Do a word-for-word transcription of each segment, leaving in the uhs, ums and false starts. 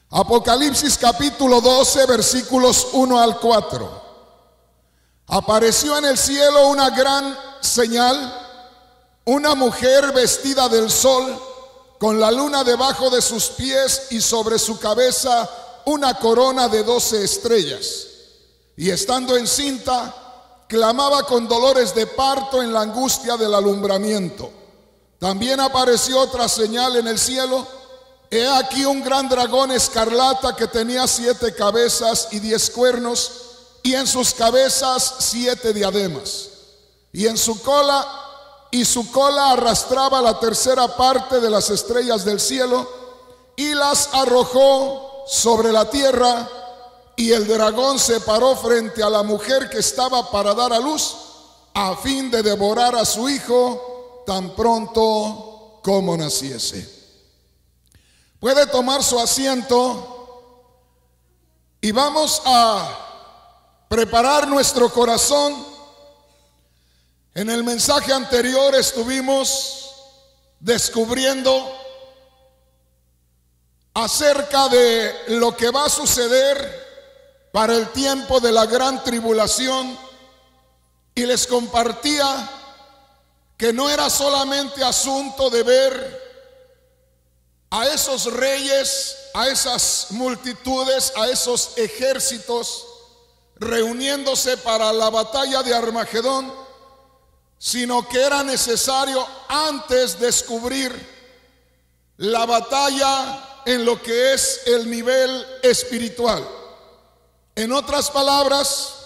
Apocalipsis capítulo doce, versículos uno al cuatro. Apareció en el cielo una gran señal, una mujer vestida del sol, con la luna debajo de sus pies y sobre su cabeza una corona de doce estrellas. Y estando encinta, clamaba con dolores de parto en la angustia del alumbramiento. También apareció otra señal en el cielo. He aquí un gran dragón escarlata que tenía siete cabezas y diez cuernos, y en sus cabezas siete diademas. Y en su cola, y su cola arrastraba la tercera parte de las estrellas del cielo, y las arrojó sobre la tierra. Y el dragón se paró frente a la mujer que estaba para dar a luz, a fin de devorar a su hijo tan pronto como naciese. Puede tomar su asiento y vamos a preparar nuestro corazón. En el mensaje anterior estuvimos descubriendo acerca de lo que va a suceder para el tiempo de la gran tribulación, y les compartía que no era solamente asunto de ver a esos reyes, a esas multitudes, a esos ejércitos reuniéndose para la batalla de Armagedón, sino que era necesario antes descubrir la batalla en lo que es el nivel espiritual. En otras palabras,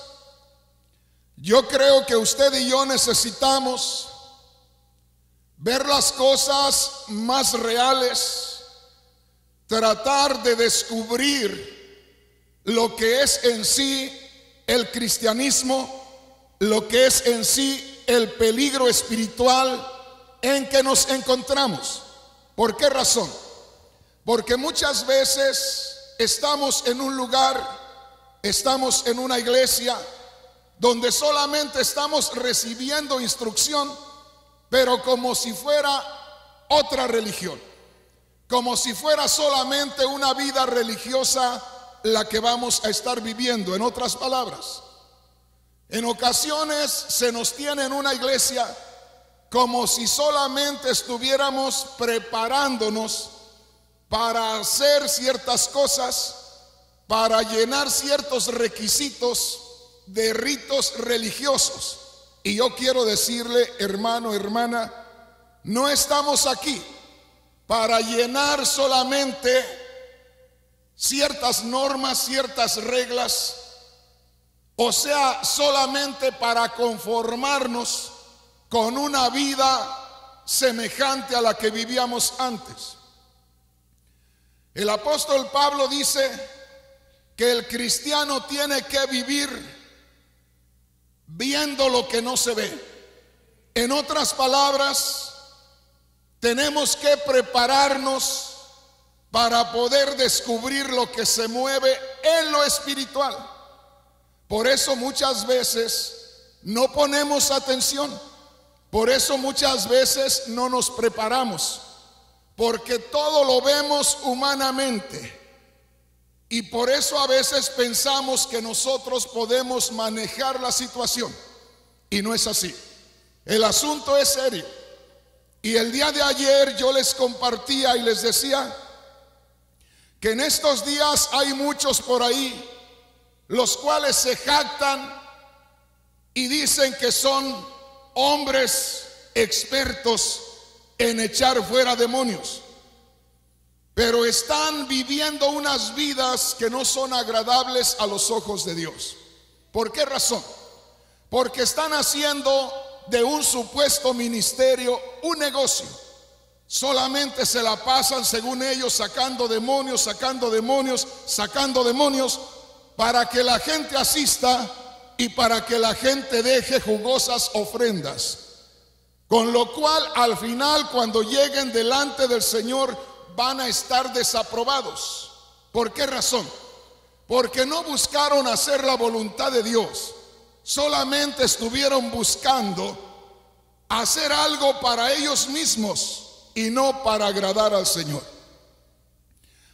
yo creo que usted y yo necesitamos ver las cosas más reales, tratar de descubrir lo que es en sí el cristianismo, lo que es en sí el peligro espiritual en que nos encontramos. ¿Por qué razón? Porque muchas veces estamos en un lugar, estamos en una iglesia donde solamente estamos recibiendo instrucción, pero como si fuera otra religión, como si fuera solamente una vida religiosa la que vamos a estar viviendo. En otras palabras, en ocasiones se nos tiene en una iglesia como si solamente estuviéramos preparándonos para hacer ciertas cosas, para llenar ciertos requisitos de ritos religiosos. Y yo quiero decirle, hermano, hermana, no estamos aquí para llenar solamente ciertas normas, ciertas reglas, o sea, solamente para conformarnos con una vida semejante a la que vivíamos antes. El apóstol Pablo dice que el cristiano tiene que vivir viendo lo que no se ve. En otras palabras, tenemos que prepararnos para poder descubrir lo que se mueve en lo espiritual. Por eso muchas veces no ponemos atención, por eso muchas veces no nos preparamos, porque todo lo vemos humanamente. Y por eso a veces pensamos que nosotros podemos manejar la situación, y no es así. El asunto es serio. Y el día de ayer yo les compartía y les decía que en estos días hay muchos por ahí los cuales se jactan y dicen que son hombres expertos en echar fuera demonios, pero están viviendo unas vidas que no son agradables a los ojos de Dios. ¿Por qué razón? Porque están haciendo de un supuesto ministerio un negocio. Solamente se la pasan, según ellos, sacando demonios, sacando demonios, sacando demonios, para que la gente asista y para que la gente deje jugosas ofrendas. Con lo cual, al final, cuando lleguen delante del Señor, van a estar desaprobados. ¿Por qué razón? Porque no buscaron hacer la voluntad de Dios, solamente estuvieron buscando hacer algo para ellos mismos y no para agradar al Señor.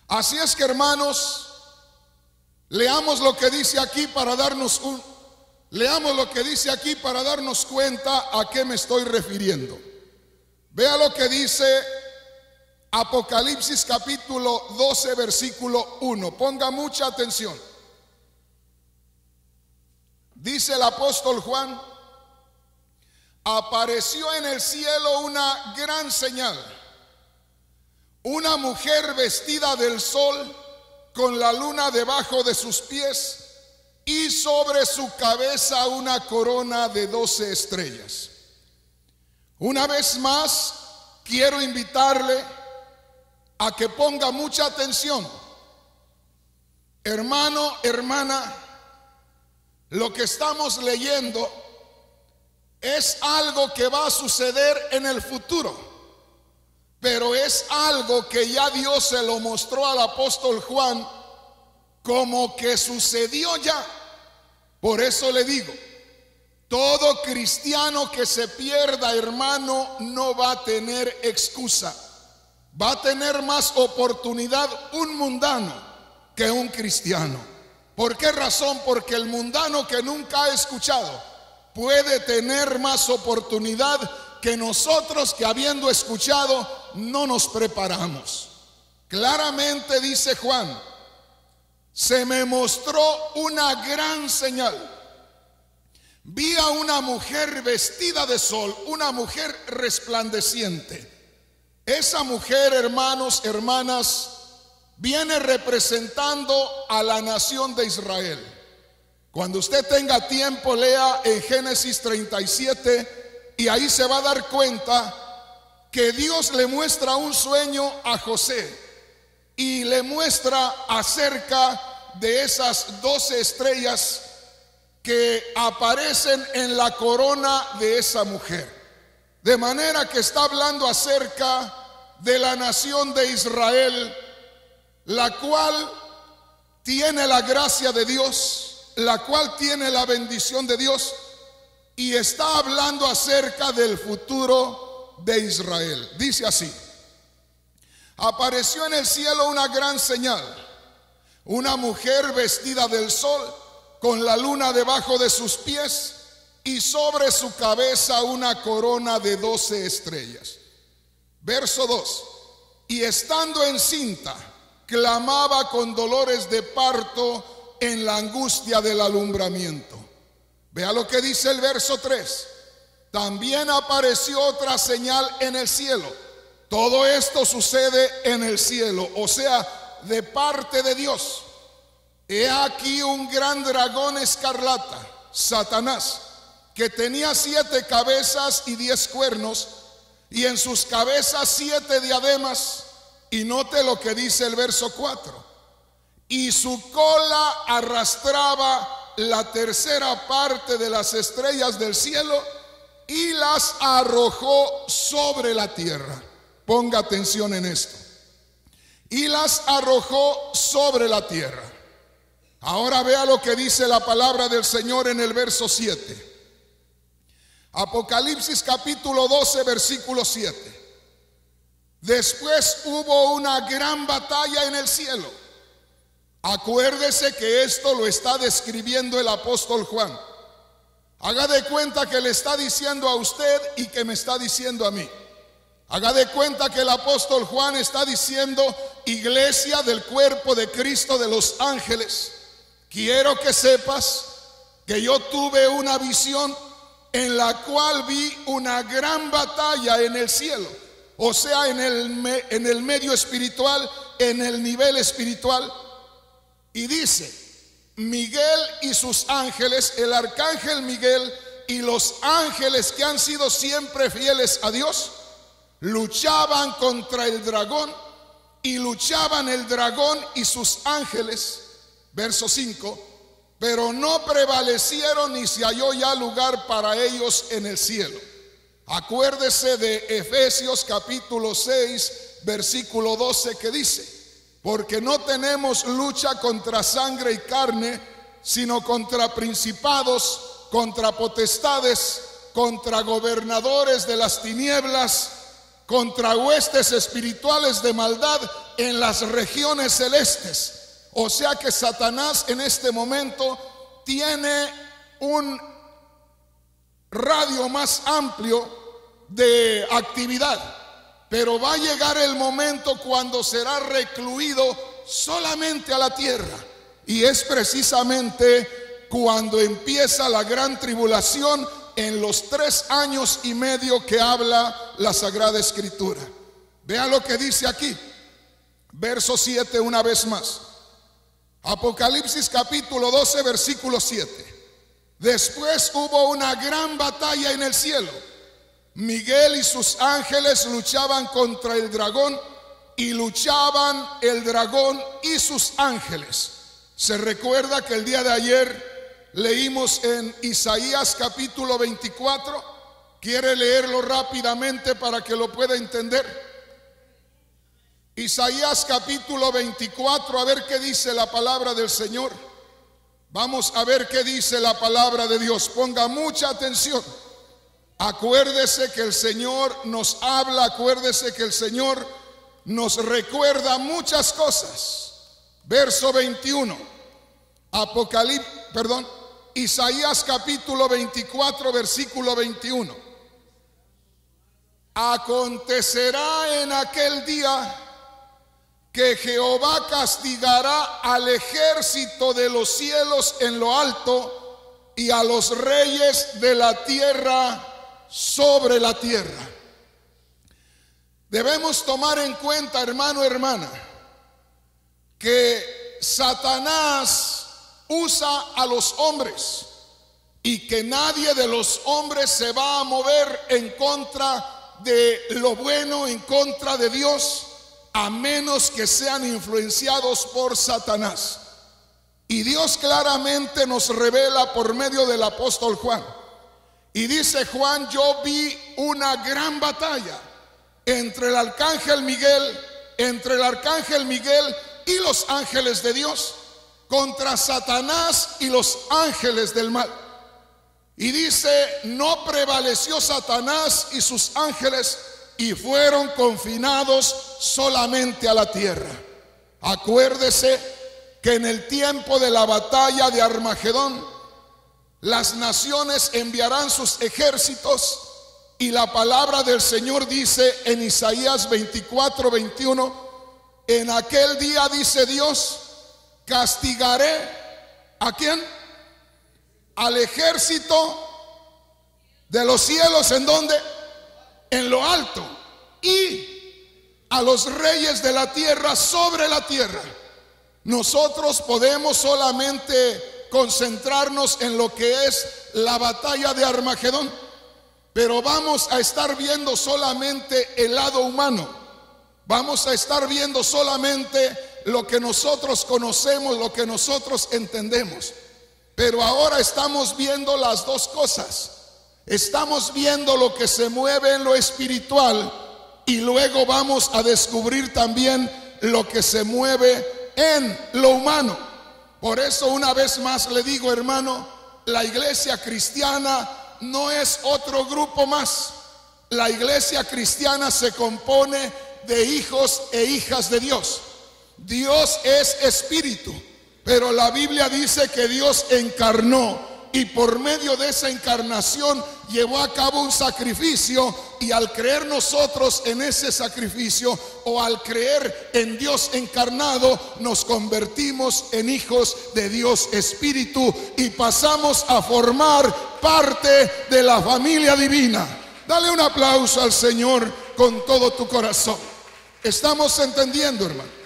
Así es que, hermanos, leamos lo que dice aquí para darnos un leamos lo que dice aquí para darnos cuenta a qué me estoy refiriendo. Vea lo que dice Apocalipsis capítulo doce, versículo uno. Ponga mucha atención. Dice el apóstol Juan: apareció en el cielo una gran señal, una mujer vestida del sol, con la luna debajo de sus pies, y sobre su cabeza una corona de doce estrellas. Una vez más, quiero invitarle a que ponga mucha atención. Hermano, hermana, lo que estamos leyendo es algo que va a suceder en el futuro, pero es algo que ya Dios se lo mostró al apóstol Juan como que sucedió ya. Por eso le digo, todo cristiano que se pierda, hermano, no va a tener excusa. Va a tener más oportunidad un mundano que un cristiano. ¿Por qué razón? Porque el mundano que nunca ha escuchado puede tener más oportunidad que nosotros que, habiendo escuchado, no nos preparamos. Claramente dice Juan: se me mostró una gran señal. Vi a una mujer vestida de sol, una mujer resplandeciente. Esa mujer, hermanos, hermanas, viene representando a la nación de Israel. Cuando usted tenga tiempo, lea en Génesis treinta y siete y ahí se va a dar cuenta que Dios le muestra un sueño a José y le muestra acerca de esas doce estrellas que aparecen en la corona de esa mujer. De manera que está hablando acerca de la nación de Israel, la cual tiene la gracia de Dios, la cual tiene la bendición de Dios, y está hablando acerca del futuro de Israel. Dice así: apareció en el cielo una gran señal, una mujer vestida del sol, con la luna debajo de sus pies, y sobre su cabeza una corona de doce estrellas. Verso dos: y estando encinta, clamaba con dolores de parto en la angustia del alumbramiento. Vea lo que dice el verso tres: también apareció otra señal en el cielo. Todo esto sucede en el cielo, o sea, de parte de Dios. He aquí un gran dragón escarlata, Satanás, que tenía siete cabezas y diez cuernos, y en sus cabezas siete diademas. Y note lo que dice el verso cuatro: y su cola arrastraba la tercera parte de las estrellas del cielo y las arrojó sobre la tierra. Ponga atención en esto: y las arrojó sobre la tierra. Ahora vea lo que dice la palabra del Señor en el verso siete. Apocalipsis capítulo doce, versículo siete. Después hubo una gran batalla en el cielo. Acuérdese que esto lo está describiendo el apóstol Juan. Haga de cuenta que le está diciendo a usted y que me está diciendo a mí. Haga de cuenta que el apóstol Juan está diciendo: iglesia del cuerpo de Cristo de los ángeles, quiero que sepas que yo tuve una visión en la cual vi una gran batalla en el cielo, o sea, en el, en el medio espiritual, en el nivel espiritual. Y dice: Miguel y sus ángeles, el arcángel Miguel y los ángeles que han sido siempre fieles a Dios, luchaban contra el dragón, y luchaban el dragón y sus ángeles. Verso cinco: pero no prevalecieron, ni se halló ya lugar para ellos en el cielo. Acuérdese de Efesios capítulo seis, versículo doce, que dice: porque no tenemos lucha contra sangre y carne, sino contra principados, contra potestades, contra gobernadores de las tinieblas contra huestes espirituales de maldad en las regiones celestes. O sea que Satanás en este momento tiene un radio más amplio de actividad, pero va a llegar el momento cuando será recluido solamente a la tierra, y es precisamente cuando empieza la gran tribulación en los tres años y medio que habla la Sagrada Escritura. Vea lo que dice aquí, verso siete una vez más. Apocalipsis capítulo doce, versículo siete. Después hubo una gran batalla en el cielo. Miguel y sus ángeles luchaban contra el dragón, y luchaban el dragón y sus ángeles. Se recuerda que el día de ayer leímos en Isaías capítulo veinticuatro. ¿Quiere leerlo rápidamente para que lo pueda entender? Isaías capítulo veinticuatro, a ver qué dice la palabra del Señor. Vamos a ver qué dice la palabra de Dios. Ponga mucha atención. Acuérdese que el Señor nos habla, acuérdese que el Señor nos recuerda muchas cosas. Verso veintiuno. Apocalipsis, perdón, Isaías capítulo veinticuatro, versículo veintiuno. Acontecerá en aquel día que Jehová castigará al ejército de los cielos en lo alto y a los reyes de la tierra sobre la tierra. Debemos tomar en cuenta, hermano, hermana, que Satanás usa a los hombres y que nadie de los hombres se va a mover en contra de lo bueno, en contra de Dios, a menos que sean influenciados por Satanás. Y Dios claramente nos revela por medio del apóstol Juan. Y dice Juan: yo vi una gran batalla entre el arcángel Miguel, entre el arcángel Miguel y los ángeles de Dios, contra Satanás y los ángeles del mal. Y dice: no prevaleció Satanás y sus ángeles, y fueron confinados solamente a la tierra. Acuérdese que en el tiempo de la batalla de Armagedón, las naciones enviarán sus ejércitos, y la palabra del Señor dice en Isaías veinticuatro, veintiuno: en aquel día, dice Dios, castigaré ¿a quién? Al ejército de los cielos. ¿En dónde? En lo alto. Y a los reyes de la tierra sobre la tierra. Nosotros podemos solamente concentrarnos en lo que es la batalla de Armagedón, pero vamos a estar viendo solamente el lado humano. Vamos a estar viendo solamente lo que nosotros conocemos, lo que nosotros entendemos. Pero ahora estamos viendo las dos cosas. Estamos viendo lo que se mueve en lo espiritual, y luego vamos a descubrir también lo que se mueve en lo humano. Por eso, una vez más le digo, hermano, la iglesia cristiana no es otro grupo más. La iglesia cristiana se compone de hijos e hijas de Dios. Dios es espíritu, pero la Biblia dice que Dios encarnó, y por medio de esa encarnación llevó a cabo un sacrificio, y al creer nosotros en ese sacrificio, o al creer en Dios encarnado, nos convertimos en hijos de Dios espíritu y pasamos a formar parte de la familia divina. Dale un aplauso al Señor con todo tu corazón. ¿Estamos entendiendo, hermano?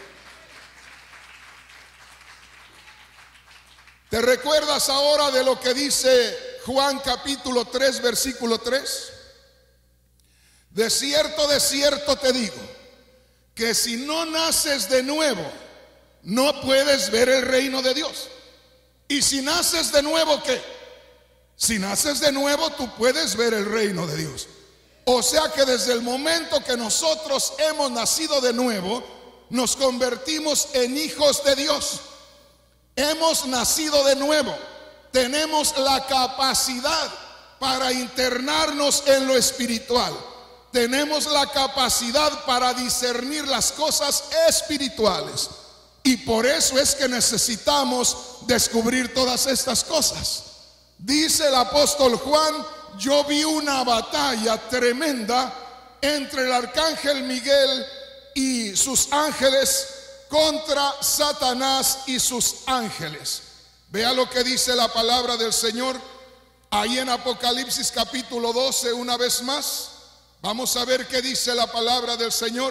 ¿Te recuerdas ahora de lo que dice Juan capítulo tres, versículo tres? De cierto, de cierto te digo, que si no naces de nuevo, no puedes ver el reino de Dios. Y si naces de nuevo, ¿qué? Si naces de nuevo, tú puedes ver el reino de Dios. O sea que desde el momento que nosotros hemos nacido de nuevo, nos convertimos en hijos de Dios. Hemos nacido de nuevo. Tenemos la capacidad para internarnos en lo espiritual. tenemos la capacidad para discernir las cosas espirituales. Y por eso es que necesitamos descubrir todas estas cosas. Dice el apóstol Juan: yo vi una batalla tremenda entre el arcángel Miguel y sus ángeles contra Satanás y sus ángeles. Vea lo que dice la palabra del Señor ahí en Apocalipsis capítulo doce, una vez más. Vamos a ver qué dice la palabra del Señor.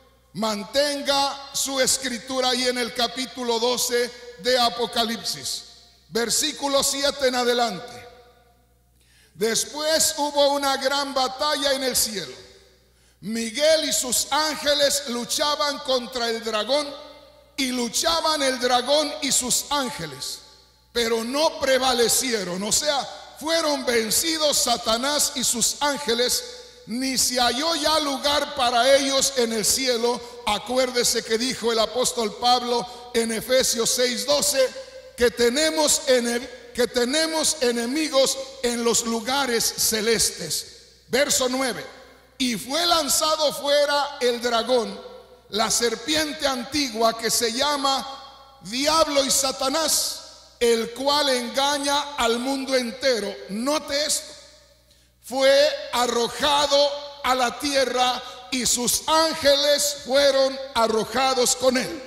Mantenga su escritura ahí en el capítulo doce de Apocalipsis, versículo siete en adelante. Después hubo una gran batalla en el cielo. Miguel y sus ángeles luchaban contra el dragón, y luchaban el dragón y sus ángeles, pero no prevalecieron. O sea, fueron vencidos Satanás y sus ángeles, ni se halló ya lugar para ellos en el cielo. Acuérdese que dijo el apóstol Pablo en Efesios seis doce que tenemos, que tenemos enemigos en los lugares celestes. Verso nueve: y fue lanzado fuera el dragón, la serpiente antigua, que se llama Diablo y Satanás, el cual engaña al mundo entero. Note esto: fue arrojado a la tierra y sus ángeles fueron arrojados con él.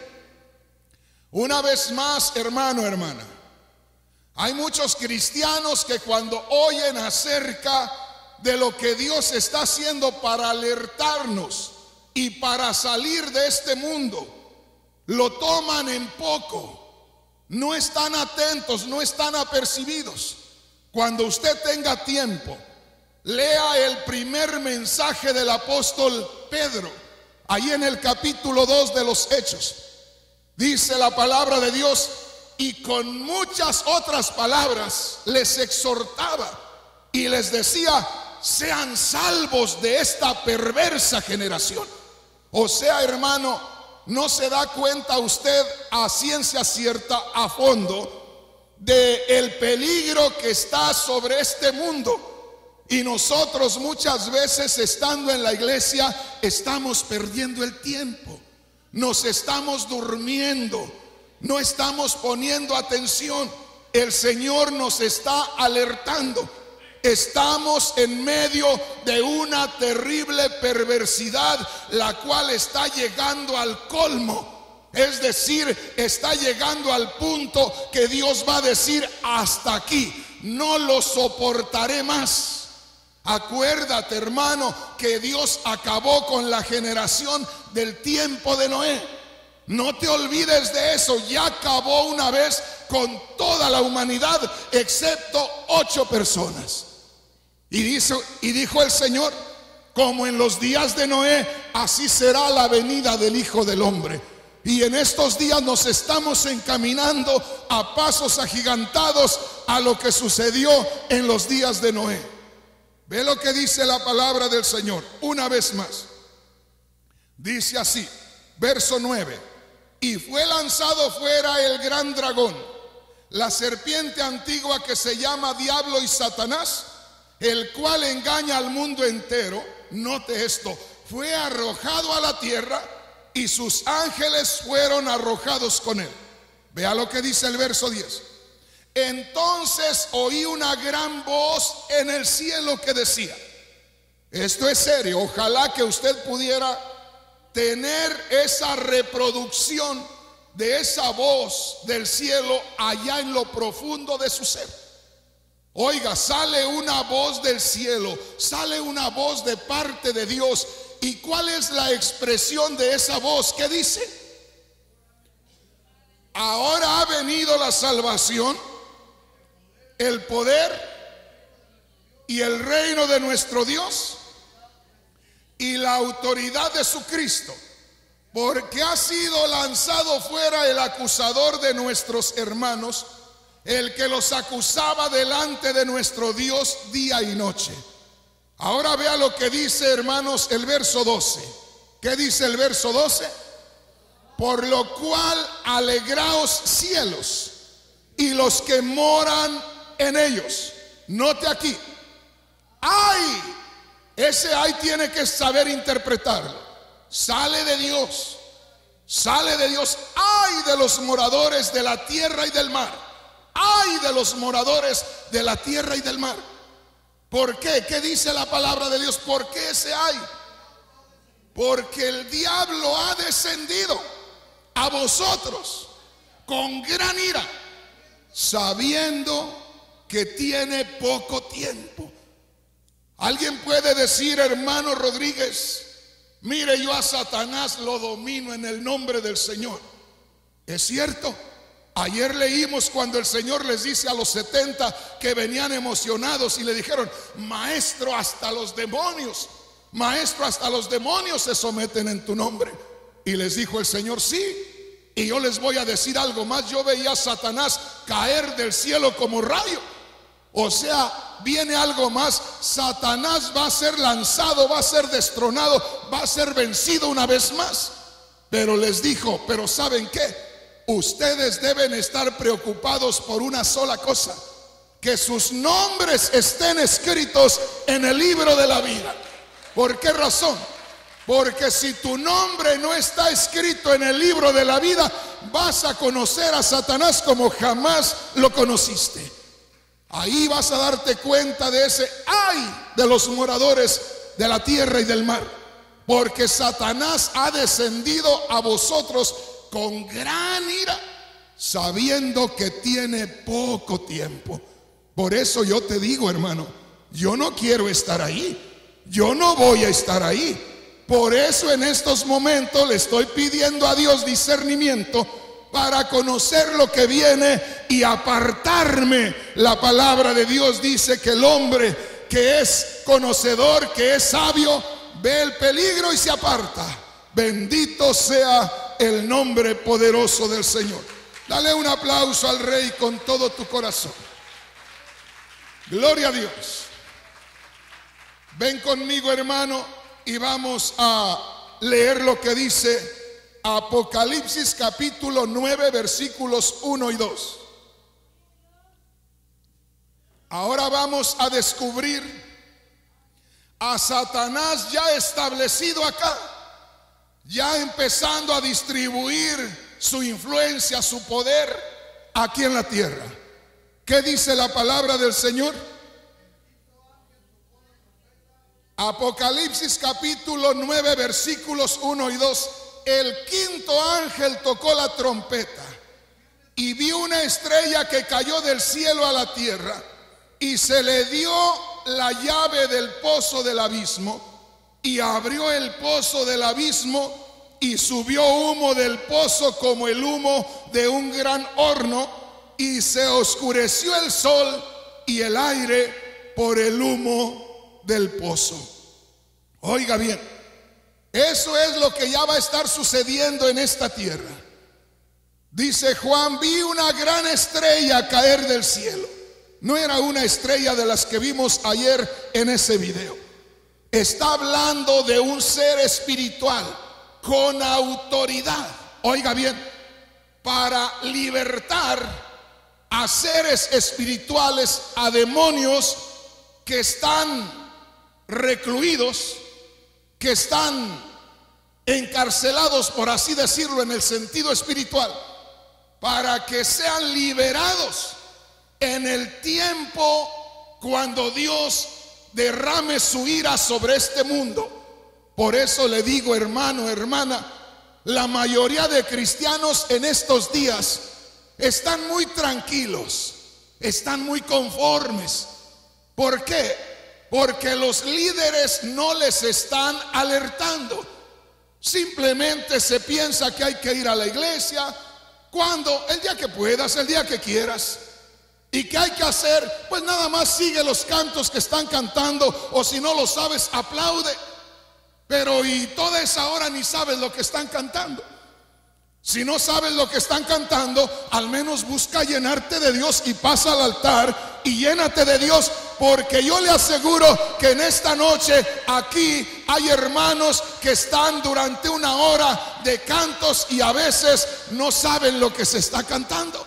Una vez más, hermano, hermana, hay muchos cristianos que cuando oyen acerca de lo que Dios está haciendo para alertarnos y para salir de este mundo, lo toman en poco, no están atentos, no están apercibidos. Cuando usted tenga tiempo, lea el primer mensaje del apóstol Pedro, ahí en el capítulo dos de los Hechos. Dice la palabra de Dios: y con muchas otras palabras les exhortaba y les decía: sean salvos de esta perversa generación. O sea, hermano, no se da cuenta usted a ciencia cierta, a fondo, de el peligro que está sobre este mundo. Y nosotros muchas veces, estando en la iglesia, estamos perdiendo el tiempo, nos estamos durmiendo, no estamos poniendo atención. El Señor nos está alertando. Estamos en medio de una terrible perversidad, la cual está llegando al colmo. Es decir, está llegando al punto que Dios va a decir: hasta aquí, no lo soportaré más. Acuérdate, hermano, que Dios acabó con la generación del tiempo de Noé. No te olvides de eso. Ya acabó una vez con toda la humanidad, excepto ocho personas. Y dice, y dijo el Señor: como en los días de Noé, así será la venida del Hijo del Hombre. Y en estos días nos estamos encaminando a pasos agigantados a lo que sucedió en los días de Noé. Ve lo que dice la palabra del Señor una vez más. Dice así, verso nueve: y fue lanzado fuera el gran dragón, la serpiente antigua, que se llama Diablo y Satanás, el cual engaña al mundo entero. Note esto: fue arrojado a la tierra y sus ángeles fueron arrojados con él. Vea lo que dice el verso diez: entonces oí una gran voz en el cielo que decía. Esto es serio. Ojalá que usted pudiera tener esa reproducción de esa voz del cielo allá en lo profundo de su ser. Oiga, sale una voz del cielo, sale una voz de parte de Dios. ¿Y cuál es la expresión de esa voz? ¿Qué dice? Ahora ha venido la salvación, el poder y el reino de nuestro Dios y la autoridad de su Cristo, porque ha sido lanzado fuera el acusador de nuestros hermanos, el que los acusaba delante de nuestro Dios día y noche. Ahora vea lo que dice, hermanos, el verso doce. ¿Qué dice el verso doce? Por lo cual alegraos cielos y los que moran en ellos. Note aquí: ay Ese ay tiene que saber interpretarlo. Sale de Dios. Sale de Dios. Ay de los moradores de la tierra y del mar. Ay de los moradores de la tierra y del mar. ¿Por qué? ¿Qué dice la palabra de Dios? ¿Por qué ese ay? Porque el diablo ha descendido a vosotros con gran ira, sabiendo que tiene poco tiempo. Alguien puede decir, hermano Rodríguez, mire, yo a Satanás lo domino en el nombre del Señor. Es cierto. Ayer leímos cuando el Señor les dice a los setenta que venían emocionados y le dijeron, maestro, hasta los demonios, maestro, hasta los demonios se someten en tu nombre. Y les dijo el Señor, sí, y yo les voy a decir algo más. Yo veía a Satanás caer del cielo como rayo. O sea, viene algo más. Satanás va a ser lanzado, va a ser destronado, va a ser vencido una vez más. Pero les dijo, pero ¿saben qué? Ustedes deben estar preocupados por una sola cosa: que sus nombres estén escritos en el libro de la vida. ¿Por qué razón? Porque si tu nombre no está escrito en el libro de la vida, vas a conocer a Satanás como jamás lo conociste. Ahí vas a darte cuenta de ese ay de los moradores de la tierra y del mar. Porque Satanás ha descendido a vosotros con gran ira, sabiendo que tiene poco tiempo. Por eso yo te digo, hermano, yo no quiero estar ahí. Yo no voy a estar ahí. Por eso en estos momentos le estoy pidiendo a Dios discernimiento para conocer lo que viene y apartarme. La palabra de Dios dice que el hombre que es conocedor, que es sabio, ve el peligro y se aparta. Bendito sea el nombre poderoso del Señor. Dale un aplauso al Rey con todo tu corazón. Gloria a Dios. Ven conmigo, hermano, y vamos a leer lo que dice Apocalipsis capítulo nueve, versículos uno y dos. Ahora vamos a descubrir a Satanás ya establecido acá, ya empezando a distribuir su influencia, su poder aquí en la tierra. ¿Qué dice la palabra del Señor? Apocalipsis capítulo nueve, versículos uno y dos. El quinto ángel tocó la trompeta y vi una estrella que cayó del cielo a la tierra, y se le dio la llave del pozo del abismo, y abrió el pozo del abismo, y subió humo del pozo como el humo de un gran horno, y se oscureció el sol y el aire por el humo del pozo. Oiga bien, eso es lo que ya va a estar sucediendo en esta tierra. Dice Juan, vi una gran estrella caer del cielo. No era una estrella de las que vimos ayer en ese video. Está hablando de un ser espiritual con autoridad. Oiga bien, para libertar a seres espirituales, a demonios que están recluidos, que están encarcelados, por así decirlo, en el sentido espiritual, para que sean liberados en el tiempo cuando Dios derrame su ira sobre este mundo. Por eso le digo, hermano, hermana, la mayoría de cristianos en estos días están muy tranquilos, están muy conformes. ¿Por qué? Porque los líderes no les están alertando. Simplemente se piensa que hay que ir a la iglesia cuando, el día que puedas, el día que quieras. ¿Y qué hay que hacer? Pues nada más sigue los cantos que están cantando, o si no lo sabes, aplaude. Pero y toda esa hora ni sabes lo que están cantando. Si no sabes lo que están cantando, al menos busca llenarte de Dios y pasa al altar y llénate de Dios, porque yo le aseguro que en esta noche aquí hay hermanos que están durante una hora de cantos y a veces no saben lo que se está cantando.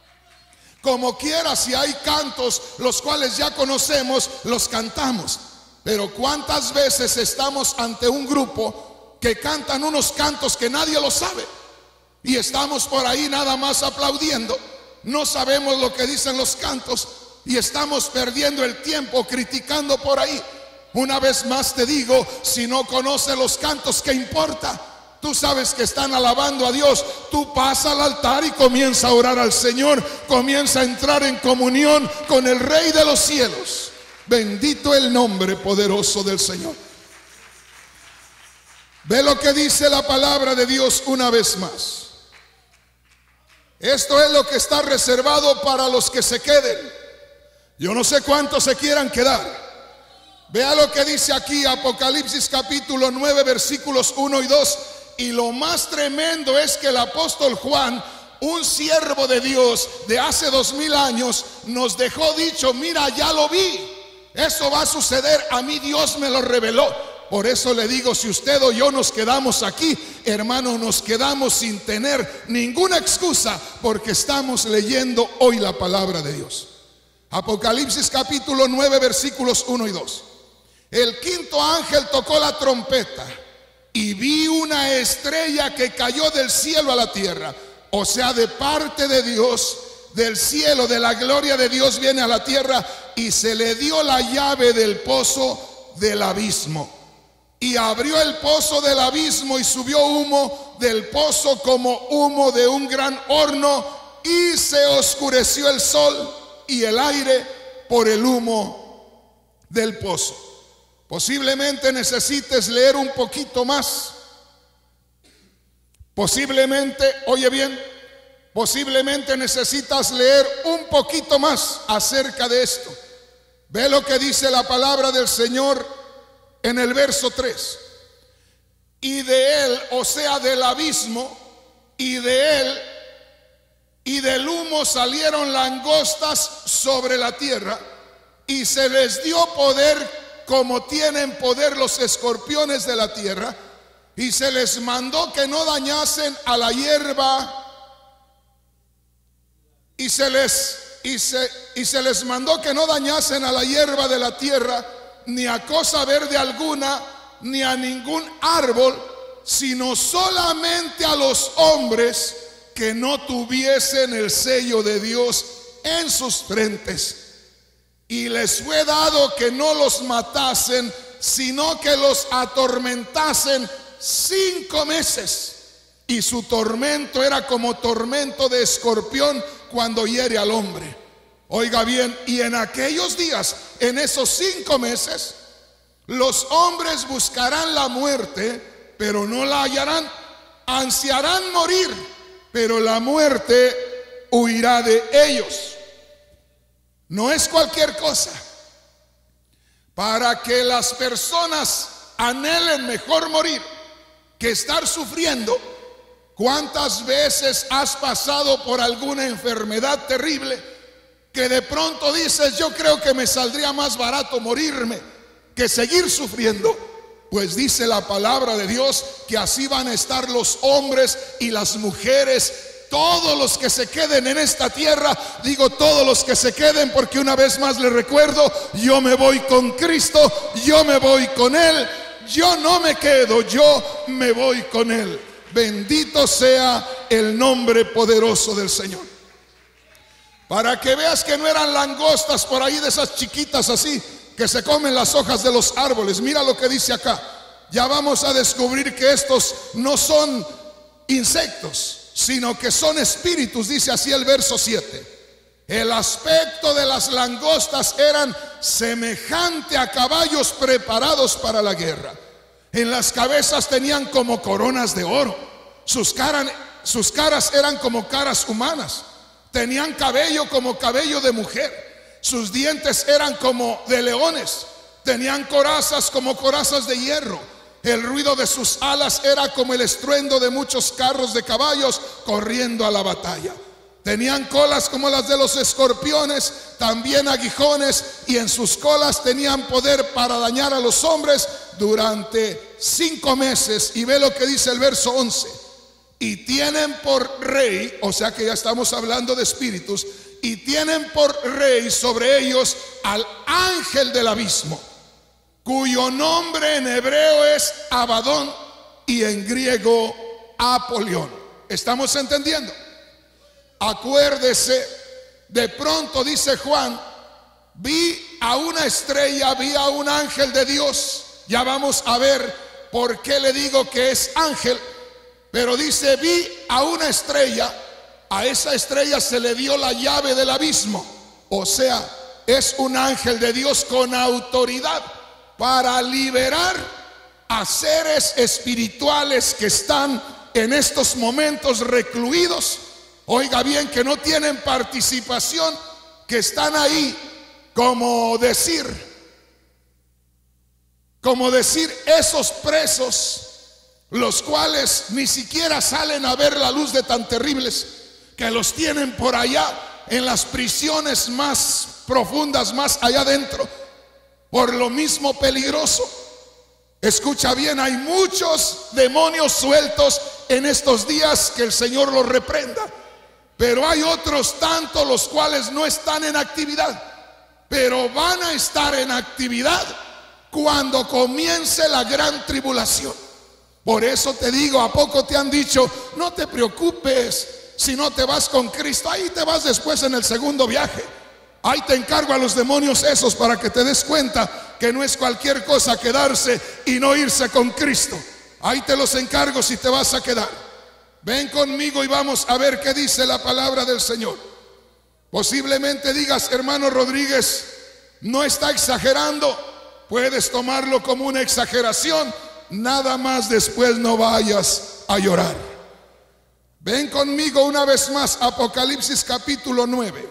Como quiera, si hay cantos los cuales ya conocemos, los cantamos. Pero cuántas veces estamos ante un grupo que cantan unos cantos que nadie lo sabe y estamos por ahí nada más aplaudiendo, no sabemos lo que dicen los cantos y estamos perdiendo el tiempo criticando por ahí. Una vez más te digo, si no conoces los cantos, ¿qué importa? Tú sabes que están alabando a Dios. Tú pasa al altar y comienza a orar al Señor. Comienza a entrar en comunión con el Rey de los cielos. Bendito el nombre poderoso del Señor. Ve lo que dice la palabra de Dios una vez más. Esto es lo que está reservado para los que se queden. Yo no sé cuántos se quieran quedar. Vea lo que dice aquí Apocalipsis capítulo nueve versículos uno y dos. Y lo más tremendo es que el apóstol Juan, un siervo de Dios de hace dos mil años, nos dejó dicho: mira, ya lo vi, eso va a suceder, a mí Dios me lo reveló. Por eso le digo, si usted o yo nos quedamos aquí, hermano, nos quedamos sin tener ninguna excusa, porque estamos leyendo hoy la palabra de Dios. Apocalipsis capítulo nueve versículos uno y dos. El quinto ángel tocó la trompeta y vi una estrella que cayó del cielo a la tierra, o sea, de parte de Dios, del cielo, de la gloria de Dios viene a la tierra, y se le dio la llave del pozo del abismo. Y abrió el pozo del abismo y subió humo del pozo como humo de un gran horno, y se oscureció el sol y el aire por el humo del pozo. Posiblemente necesites leer un poquito más. Posiblemente, oye bien, posiblemente necesitas leer un poquito más acerca de esto. Ve lo que dice la palabra del Señor en el verso tres. Y de él, o sea, del abismo, y de él, y del humo salieron langostas sobre la tierra, y se les dio poder como tienen poder los escorpiones de la tierra, y se les mandó que no dañasen a la hierba, y se les y se, y se les mandó que no dañasen a la hierba de la tierra, ni a cosa verde alguna, ni a ningún árbol, sino solamente a los hombres que no tuviesen el sello de Dios en sus frentes. Y les fue dado que no los matasen, sino que los atormentasen cinco meses. Y su tormento era como tormento de escorpión cuando hiere al hombre. Oiga bien, y en aquellos días, en esos cinco meses, los hombres buscarán la muerte, pero no la hallarán. Ansiarán morir, pero la muerte huirá de ellos. No es cualquier cosa. Para que las personas anhelen mejor morir que estar sufriendo. ¿Cuántas veces has pasado por alguna enfermedad terrible que de pronto dices: yo creo que me saldría más barato morirme que seguir sufriendo? Pues dice la palabra de Dios que así van a estar los hombres y las mujeres. Todos los que se queden en esta tierra, digo todos los que se queden, porque una vez más les recuerdo, yo me voy con Cristo, yo me voy con Él, yo no me quedo, yo me voy con Él. Bendito sea el nombre poderoso del Señor. Para que veas que no eran langostas por ahí de esas chiquitas así, que se comen las hojas de los árboles. Mira lo que dice acá. Ya vamos a descubrir que estos no son insectos, sino que son espíritus, dice así el verso siete. El aspecto de las langostas eran semejante a caballos preparados para la guerra. En las cabezas tenían como coronas de oro. Sus, caras, sus caras eran como caras humanas. Tenían cabello como cabello de mujer. Sus dientes eran como de leones. Tenían corazas como corazas de hierro. El ruido de sus alas era como el estruendo de muchos carros de caballos corriendo a la batalla. Tenían colas como las de los escorpiones, también aguijones, y en sus colas tenían poder para dañar a los hombres durante cinco meses. Y ve lo que dice el verso once. Y tienen por rey, o sea que ya estamos hablando de espíritus, y tienen por rey sobre ellos al ángel del abismo. cuyo nombre en hebreo es Abadón y en griego Apolión. ¿Estamos entendiendo? Acuérdese, de pronto dice Juan, vi a una estrella, vi a un ángel de Dios. Ya vamos a ver por qué le digo que es ángel. Pero dice, vi a una estrella. A esa estrella se le dio la llave del abismo. O sea, es un ángel de Dios con autoridad para liberar a seres espirituales que están en estos momentos recluidos. Oiga bien, que no tienen participación, que están ahí como decir, como decir esos presos, los cuales ni siquiera salen a ver la luz de tan terribles, que los tienen por allá en las prisiones más profundas, más allá adentro, por lo mismo peligroso. Escucha bien, hay muchos demonios sueltos en estos días, que el Señor los reprenda. Pero hay otros tantos los cuales no están en actividad, pero van a estar en actividad cuando comience la gran tribulación. Por eso te digo, ¿a poco te han dicho, no te preocupes si no te vas con Cristo? Ahí te vas después en el segundo viaje. Ahí te encargo a los demonios esos para que te des cuenta que no es cualquier cosa quedarse y no irse con Cristo. Ahí te los encargo si te vas a quedar. Ven conmigo y vamos a ver qué dice la palabra del Señor. Posiblemente digas, hermano Rodríguez, no está exagerando. Puedes tomarlo como una exageración. Nada más después no vayas a llorar. Ven conmigo una vez más, Apocalipsis capítulo nueve.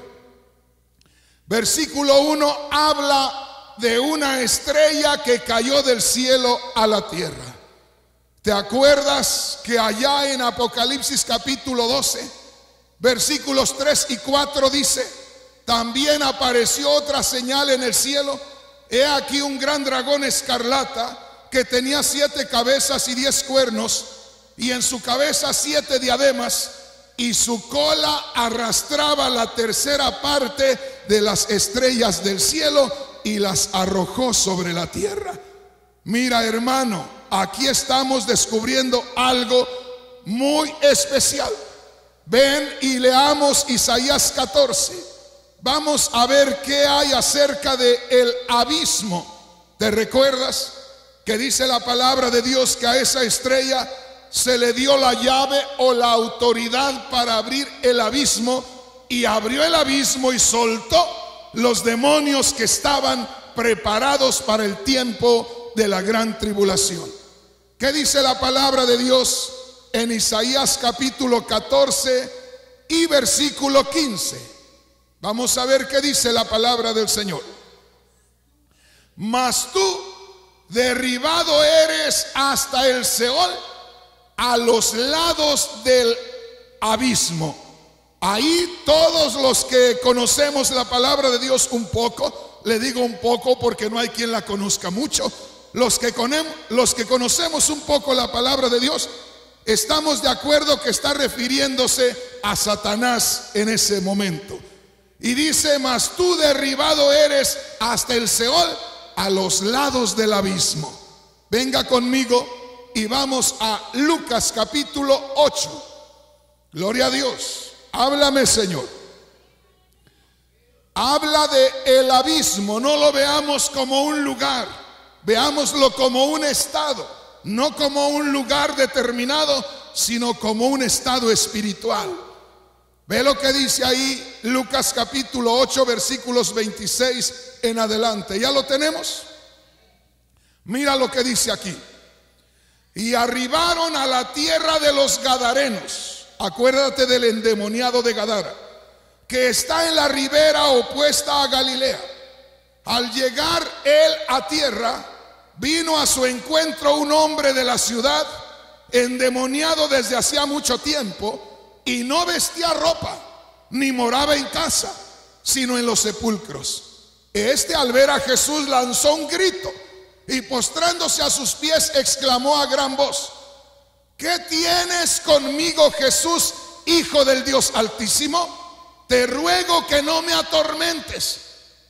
Versículo uno habla de una estrella que cayó del cielo a la tierra. ¿Te acuerdas que allá en Apocalipsis capítulo doce, versículos tres y cuatro dice, también apareció otra señal en el cielo? He aquí un gran dragón escarlata que tenía siete cabezas y diez cuernos, y en su cabeza siete diademas, y su cola arrastraba la tercera parte de las estrellas del cielo y las arrojó sobre la tierra. Mira, hermano, aquí estamos descubriendo algo muy especial. Ven y leamos Isaías catorce. Vamos a ver qué hay acerca de el abismo. ¿Te recuerdas que dice la palabra de Dios que a esa estrella se le dio la llave o la autoridad para abrir el abismo? Y abrió el abismo y soltó los demonios que estaban preparados para el tiempo de la gran tribulación. ¿Qué dice la palabra de Dios en Isaías capítulo catorce y versículo quince? Vamos a ver qué dice la palabra del Señor. Mas tú derribado eres hasta el Seol, a los lados del abismo. Ahí todos los que conocemos la palabra de Dios un poco, le digo un poco porque no hay quien la conozca mucho, los que, conem, los que conocemos un poco la palabra de Dios, estamos de acuerdo que está refiriéndose a Satanás en ese momento. Y dice, mas tú derribado eres hasta el Seol, a los lados del abismo. Venga conmigo y vamos a Lucas capítulo ocho. Gloria a Dios. Háblame, Señor. Habla de el abismo. No lo veamos como un lugar, veámoslo como un estado, no como un lugar determinado, sino como un estado espiritual. Ve lo que dice ahí Lucas capítulo ocho, versículos veintiséis en adelante. ¿Ya lo tenemos? Mira lo que dice aquí. Y arribaron a la tierra de los Gadarenos. Acuérdate del endemoniado de Gadara, que está en la ribera opuesta a Galilea. Al llegar él a tierra, vino a su encuentro un hombre de la ciudad, endemoniado desde hacía mucho tiempo, y no vestía ropa, ni moraba en casa, sino en los sepulcros. Este, al ver a Jesús, lanzó un grito y postrándose a sus pies exclamó a gran voz: ¿qué tienes conmigo, Jesús, Hijo del Dios Altísimo? Te ruego que no me atormentes.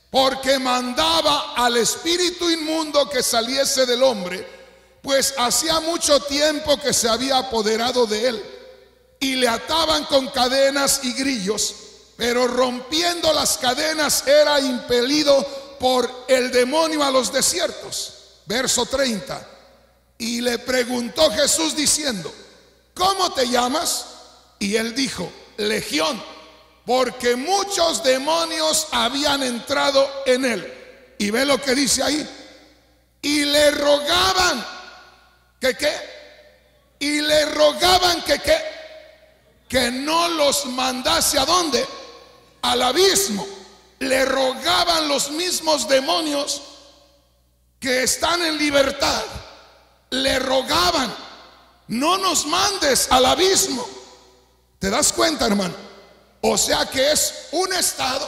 porque mandaba al espíritu inmundo que saliese del hombre, pues hacía mucho tiempo que se había apoderado de él, y le ataban con cadenas y grillos, pero rompiendo las cadenas era impelido por el demonio a los desiertos. Verso treinta. Y le preguntó Jesús diciendo: ¿cómo te llamas? Y él dijo: Legión, porque muchos demonios habían entrado en él. Y ve lo que dice ahí. Y le rogaban que qué. Y le rogaban que qué. Que no los mandase ¿a dónde? Al abismo. Le rogaban los mismos demonios que están en libertad. Le rogaban: no nos mandes al abismo. ¿Te das cuenta, hermano? O sea que es un estado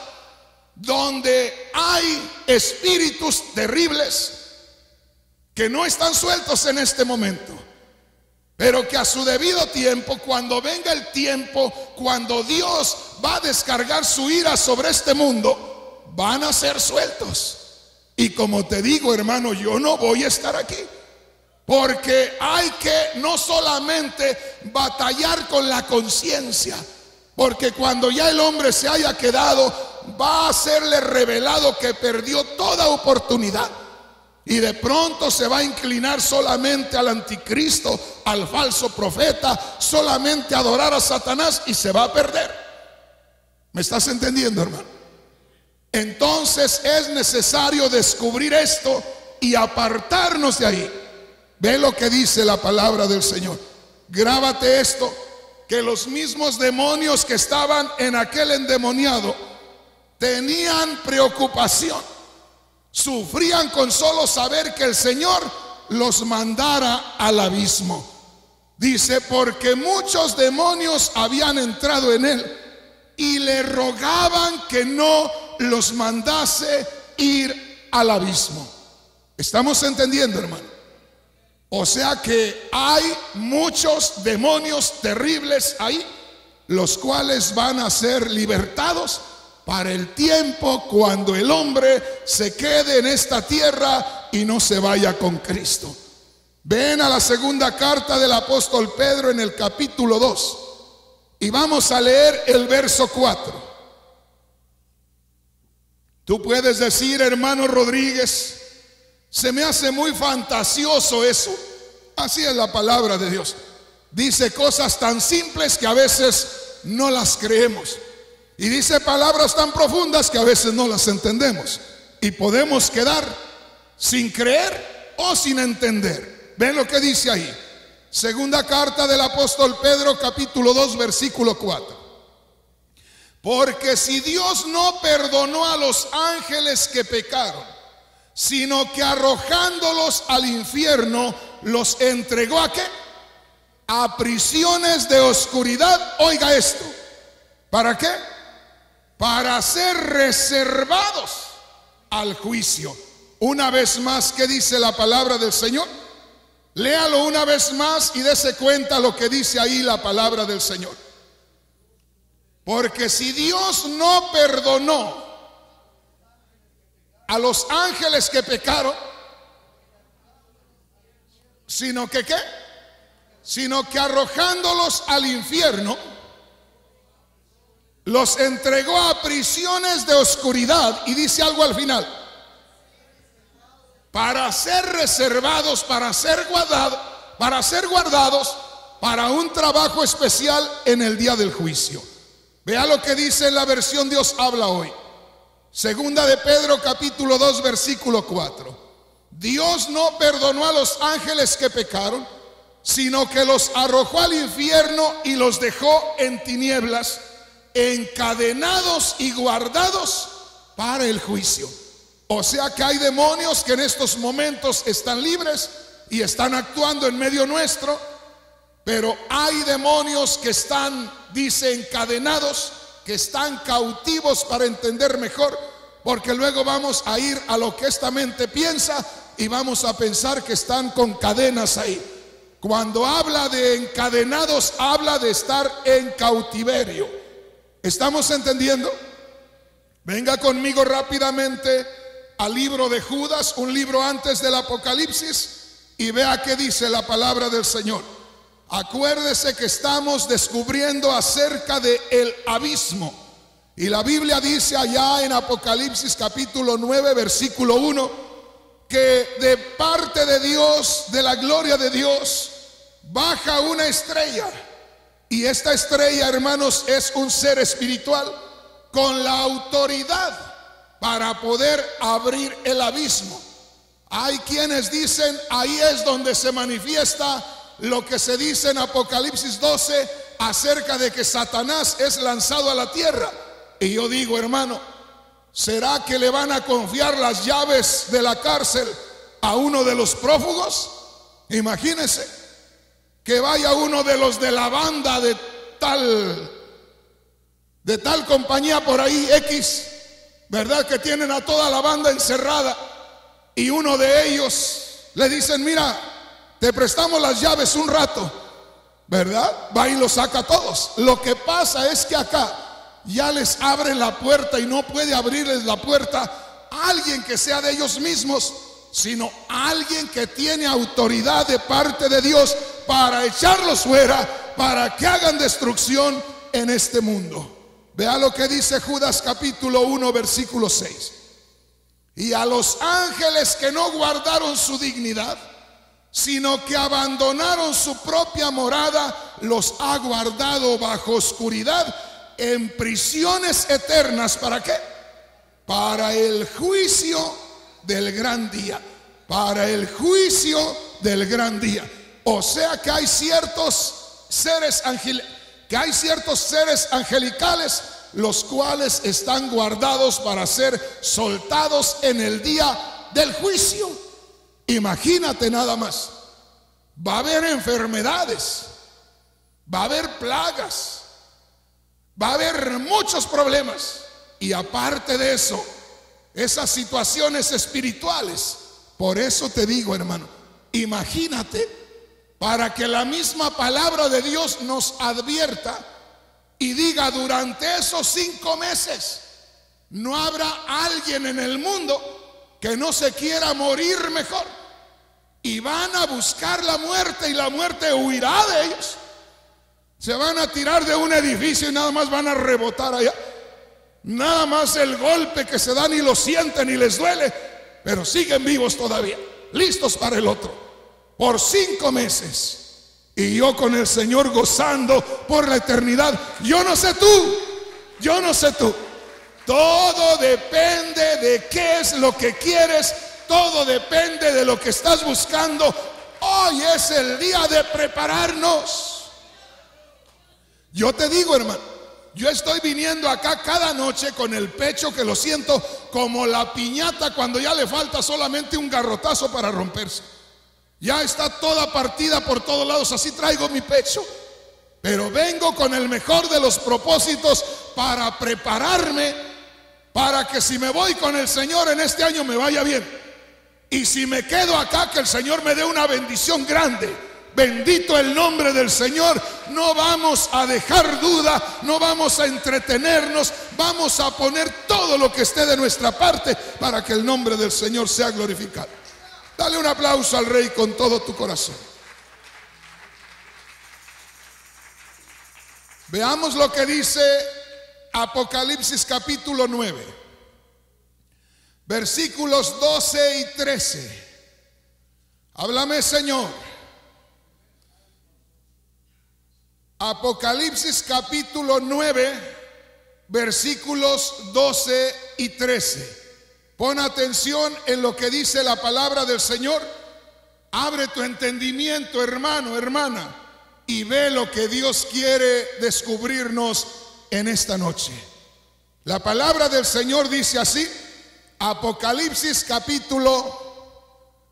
donde hay espíritus terribles que no están sueltos en este momento, pero que a su debido tiempo, cuando venga el tiempo, cuando Dios va a descargar su ira sobre este mundo, van a ser sueltos. Y como te digo, hermano, yo no voy a estar aquí, porque hay que no solamente batallar con la conciencia, porque cuando ya el hombre se haya quedado, va a serle revelado que perdió toda oportunidad, y de pronto se va a inclinar solamente al anticristo, al falso profeta, solamente a adorar a Satanás, y se va a perder. ¿Me estás entendiendo, hermano? Entonces es necesario descubrir esto y apartarnos de ahí. Ve lo que dice la palabra del Señor. Grábate esto, que los mismos demonios que estaban en aquel endemoniado tenían preocupación, sufrían con solo saber que el Señor los mandara al abismo. Dice: porque muchos demonios habían entrado en él y le rogaban que no los mandase ir al abismo. ¿Estamos entendiendo, hermano? O sea que hay muchos demonios terribles ahí, los cuales van a ser libertados para el tiempo cuando el hombre se quede en esta tierra y no se vaya con Cristo. Ven a la segunda carta del apóstol Pedro en el capítulo dos y vamos a leer el verso cuatro. Tú puedes decir: hermano Rodríguez, se me hace muy fantasioso eso. Así es la palabra de Dios. Dice cosas tan simples que a veces no las creemos, y dice palabras tan profundas que a veces no las entendemos, y podemos quedar sin creer o sin entender. Ven lo que dice ahí. Segunda carta del apóstol Pedro, capítulo dos, versículo cuatro. Porque si Dios no perdonó a los ángeles que pecaron, sino que arrojándolos al infierno los entregó ¿a qué? A prisiones de oscuridad. Oiga esto, ¿para qué? Para ser reservados al juicio. Una vez más, ¿qué dice la palabra del Señor? Léalo una vez más y dése cuenta lo que dice ahí la palabra del Señor. Porque si Dios no perdonó a los ángeles que pecaron, sino que ¿qué? Sino que arrojándolos al infierno los entregó a prisiones de oscuridad, y dice algo al final: para ser reservados, para ser guardados, para ser guardados para un trabajo especial en el día del juicio. Vea lo que dice en la versión Dios habla hoy. Segunda de Pedro, capítulo dos, versículo cuatro. Dios no perdonó a los ángeles que pecaron, sino que los arrojó al infierno y los dejó en tinieblas, encadenados y guardados para el juicio. O sea que hay demonios que en estos momentos están libres y están actuando en medio nuestro, pero hay demonios que están, dice, encadenados, que están cautivos, para entender mejor, porque luego vamos a ir a lo que esta mente piensa y vamos a pensar que están con cadenas ahí. Cuando habla de encadenados, habla de estar en cautiverio. ¿Estamos entendiendo? Venga conmigo rápidamente al libro de Judas, un libro antes del Apocalipsis, y vea qué dice la palabra del Señor. Acuérdese que estamos descubriendo acerca de el abismo, y la Biblia dice allá en Apocalipsis capítulo nueve versículo uno que de parte de Dios, de la gloria de Dios, baja una estrella, y esta estrella, hermanos, es un ser espiritual con la autoridad para poder abrir el abismo. Hay quienes dicen, ahí es donde se manifiesta lo que se dice en Apocalipsis doce acerca de que Satanás es lanzado a la tierra. Y yo digo, hermano, ¿será que le van a confiar las llaves de la cárcel a uno de los prófugos? Imagínense que vaya uno de los de la banda de tal de tal compañía por ahí X, ¿verdad? Que tienen a toda la banda encerrada, y uno de ellos le dicen, mira, te prestamos las llaves un rato, ¿verdad? Va y lo saca a todos. Lo que pasa es que acá ya les abre la puerta, y no puede abrirles la puerta a alguien que sea de ellos mismos, sino alguien que tiene autoridad de parte de Dios para echarlos fuera, para que hagan destrucción en este mundo. Vea lo que dice Judas capítulo uno versículo seis. Y a los ángeles que no guardaron su dignidad, sino que abandonaron su propia morada, los ha guardado bajo oscuridad en prisiones eternas. ¿Para qué? Para el juicio del gran día. Para el juicio del gran día. O sea que hay ciertos seres angelicales, que hay ciertos seres angelicales, los cuales están guardados para ser soltados en el día del juicio. Imagínate nada más. Va a haber enfermedades, va a haber plagas, va a haber muchos problemas, y aparte de eso, esas situaciones espirituales. Por eso te digo, hermano, imagínate, para que la misma palabra de Dios nos advierta y diga, durante esos cinco meses no habrá alguien en el mundo que no se quiera morir mejor, y van a buscar la muerte, y la muerte huirá de ellos. Se van a tirar de un edificio y nada más van a rebotar allá. Nada más el golpe que se dan y lo sienten y les duele, pero siguen vivos todavía, listos para el otro. Por cinco meses. Y yo con el Señor gozando por la eternidad. Yo no sé tú, yo no sé tú. Todo depende de qué es lo que quieres. Todo depende de lo que estás buscando. Hoy es el día de prepararnos. Yo te digo, hermano, yo estoy viniendo acá cada noche con el pecho que lo siento como la piñata cuando ya le falta solamente un garrotazo para romperse. Ya está toda partida por todos lados, así traigo mi pecho. Pero vengo con el mejor de los propósitos para prepararme, para que si me voy con el Señor en este año me vaya bien. Y si me quedo acá, que el Señor me dé una bendición grande. Bendito el nombre del Señor. No vamos a dejar duda, no vamos a entretenernos, vamos a poner todo lo que esté de nuestra parte para que el nombre del Señor sea glorificado. Dale un aplauso al Rey con todo tu corazón. Veamos lo que dice Apocalipsis capítulo nueve, versículos doce y trece. Háblame, Señor. Apocalipsis capítulo nueve, versículos doce y trece. Pon atención en lo que dice la palabra del Señor. Abre tu entendimiento, hermano, hermana, y ve lo que Dios quiere descubrirnos en esta noche. La palabra del Señor dice así, Apocalipsis capítulo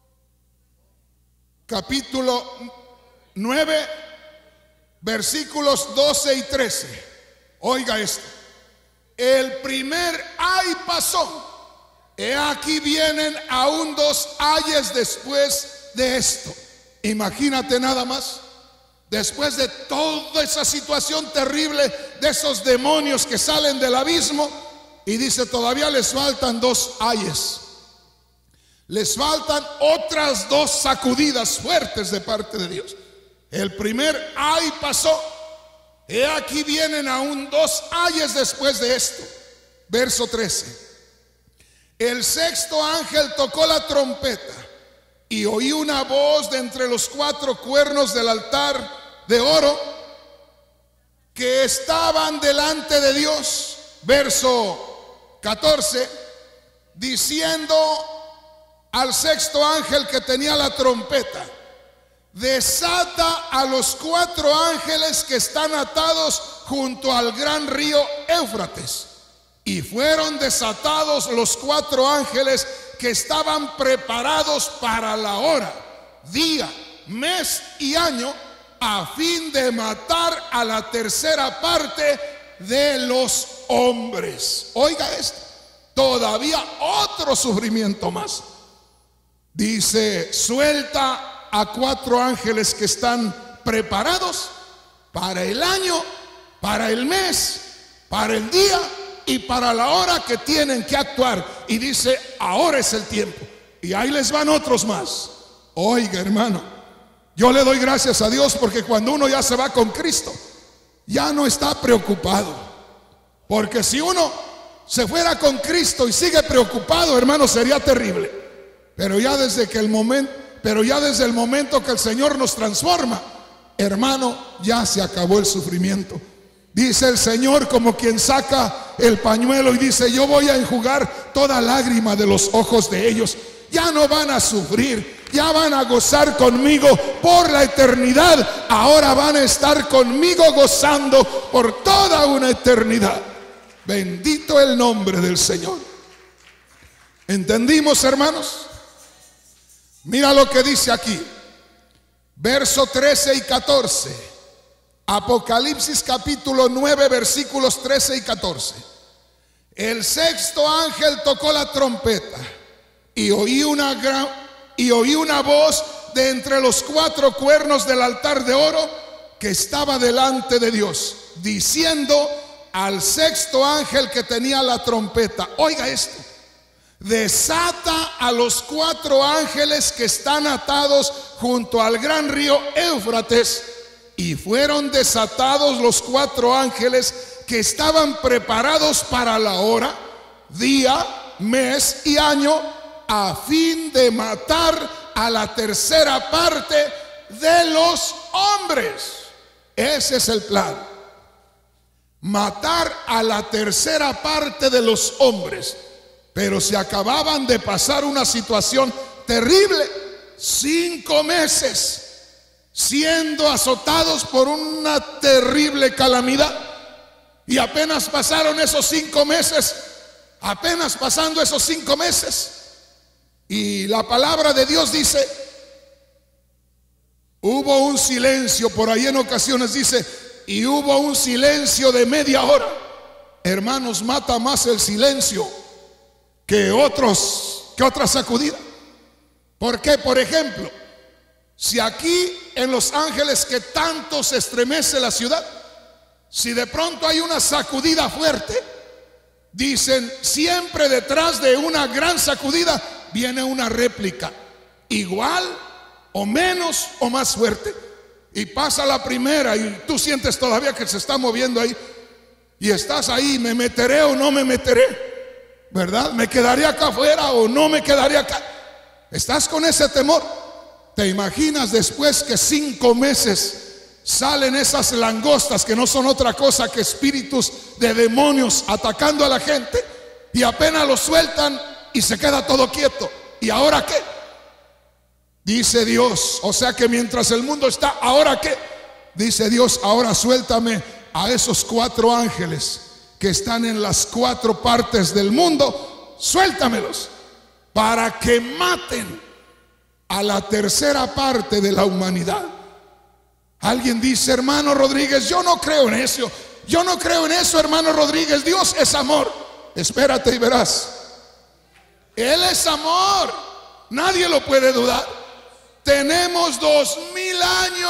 capítulo nueve, versículos doce y trece. Oiga esto. El primer ay pasó. He aquí vienen aún dos ayes después de esto. Imagínate nada más. Después de toda esa situación terrible, de esos demonios que salen del abismo, y dice, todavía les faltan dos ayes. Les faltan otras dos sacudidas fuertes de parte de Dios. El primer ay pasó. He aquí vienen aún dos ayes después de esto. Verso trece. El sexto ángel tocó la trompeta y oí una voz de entre los cuatro cuernos del altar de oro que estaban delante de Dios. Verso catorce. Diciendo al sexto ángel que tenía la trompeta: desata a los cuatro ángeles que están atados junto al gran río Éufrates. Y fueron desatados los cuatro ángeles que estaban preparados para la hora, día, mes y año, a fin de matar a la tercera parte de los hombres. Oiga esto, todavía otro sufrimiento más. Dice, suelta a cuatro ángeles que están preparados para el año, para el mes, para el día y para la hora que tienen que actuar. Y dice, ahora es el tiempo. Y ahí les van otros más. Oiga, hermano, yo le doy gracias a Dios porque cuando uno ya se va con Cristo, ya no está preocupado. Porque si uno se fuera con Cristo y sigue preocupado, hermano, sería terrible. Pero ya desde que el momento, pero ya desde el momento que el Señor nos transforma, hermano, ya se acabó el sufrimiento. Dice el Señor como quien saca el pañuelo y dice, yo voy a enjugar toda lágrima de los ojos de ellos. Ya no van a sufrir, ya van a gozar conmigo por la eternidad. Ahora van a estar conmigo gozando por toda una eternidad. Bendito el nombre del Señor. ¿Entendimos, hermanos? Mira lo que dice aquí, verso trece y catorce, Apocalipsis capítulo nueve, versículos trece y catorce. El sexto ángel tocó la trompeta y oí una gran, y oí una voz de entre los cuatro cuernos del altar de oro que estaba delante de Dios, diciendo al sexto ángel que tenía la trompeta: oiga esto, desata a los cuatro ángeles que están atados junto al gran río Éufrates. Y fueron desatados los cuatro ángeles que estaban preparados para la hora, día, mes y año, a fin de matar a la tercera parte de los hombres. Ese es el plan: matar a la tercera parte de los hombres. Pero se acababan de pasar una situación terrible. Cinco meses siendo azotados por una terrible calamidad. Y apenas pasaron esos cinco meses, apenas pasando esos cinco meses, y la palabra de Dios dice, hubo un silencio. Por ahí en ocasiones dice, y hubo un silencio de media hora. Hermanos, mata más el silencio que otros, que otra sacudida. ¿Por qué? Por ejemplo, si aquí en Los Ángeles, que tanto se estremece la ciudad, si de pronto hay una sacudida fuerte, dicen, siempre detrás de una gran sacudida viene una réplica, igual o menos o más fuerte. Y pasa la primera y tú sientes todavía que se está moviendo ahí, y estás ahí, me meteré o no me meteré, ¿verdad? ¿Me quedaré acá afuera o no me quedaré acá? Estás con ese temor. ¿Te imaginas después que cinco meses salen esas langostas que no son otra cosa que espíritus de demonios atacando a la gente, y apenas lo sueltan y se queda todo quieto? ¿Y ahora qué? Dice Dios, o sea que mientras el mundo está, ¿ahora qué? Dice Dios, ahora suéltame a esos cuatro ángeles que están en las cuatro partes del mundo, suéltamelos para que maten a la tercera parte de la humanidad. Alguien dice, hermano Rodríguez, yo no creo en eso. Yo no creo en eso, hermano Rodríguez. Dios es amor. Espérate y verás. Él es amor. Nadie lo puede dudar. Tenemos dos mil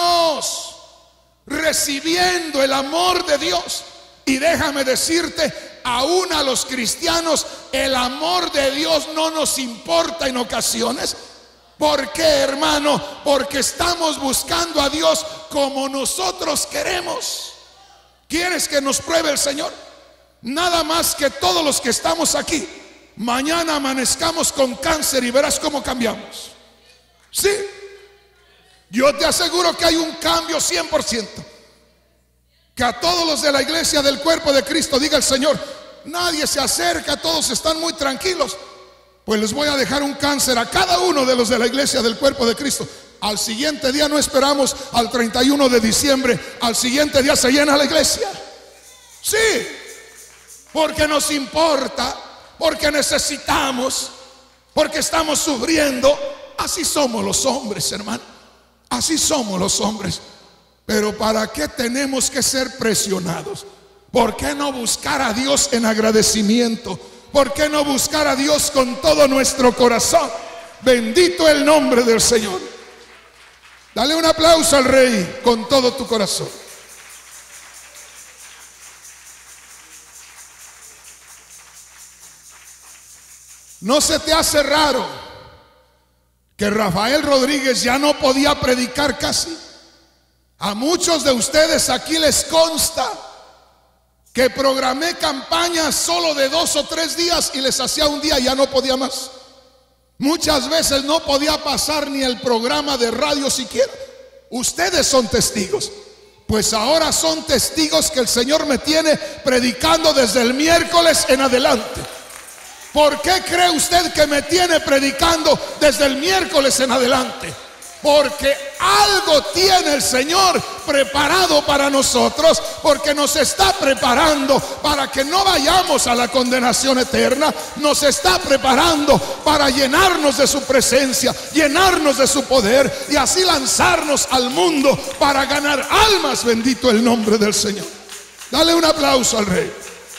años recibiendo el amor de Dios. Y déjame decirte aún a los cristianos el amor de Dios no nos importa en ocasiones. ¿Por qué, hermano? Porque estamos buscando a Dios como nosotros queremos. ¿Quieres que nos pruebe el Señor? Nada más que todos los que estamos aquí, mañana amanezcamos con cáncer y verás cómo cambiamos. Sí, yo te aseguro que hay un cambio cien por ciento. Que a todos los de la iglesia del cuerpo de Cristo diga el Señor: nadie se acerca, todos están muy tranquilos. Pues les voy a dejar un cáncer a cada uno de los de la iglesia del cuerpo de Cristo. Al siguiente día, no esperamos al treinta y uno de diciembre, al siguiente día se llena la iglesia. Sí, porque nos importa, porque necesitamos, porque estamos sufriendo. Así somos los hombres, hermano. Así somos los hombres. Pero ¿para qué tenemos que ser presionados? ¿Por qué no buscar a Dios en agradecimiento? ¿Por qué no buscar a Dios con todo nuestro corazón? Bendito el nombre del Señor. Dale un aplauso al Rey con todo tu corazón. ¿No se te hace raro que Rafael Rodríguez ya no podía predicar casi? A muchos de ustedes aquí les consta que programé campañas solo de dos o tres días y les hacía un día y ya no podía más. Muchas veces no podía pasar ni el programa de radio siquiera. Ustedes son testigos. Pues ahora son testigos que el Señor me tiene predicando desde el miércoles en adelante. ¿Por qué cree usted que me tiene predicando desde el miércoles en adelante? Porque algo tiene el Señor preparado para nosotros, porque nos está preparando para que no vayamos a la condenación eterna. Nos está preparando para llenarnos de su presencia, llenarnos de su poder y así lanzarnos al mundo para ganar almas. Bendito el nombre del Señor. Dale un aplauso al Rey.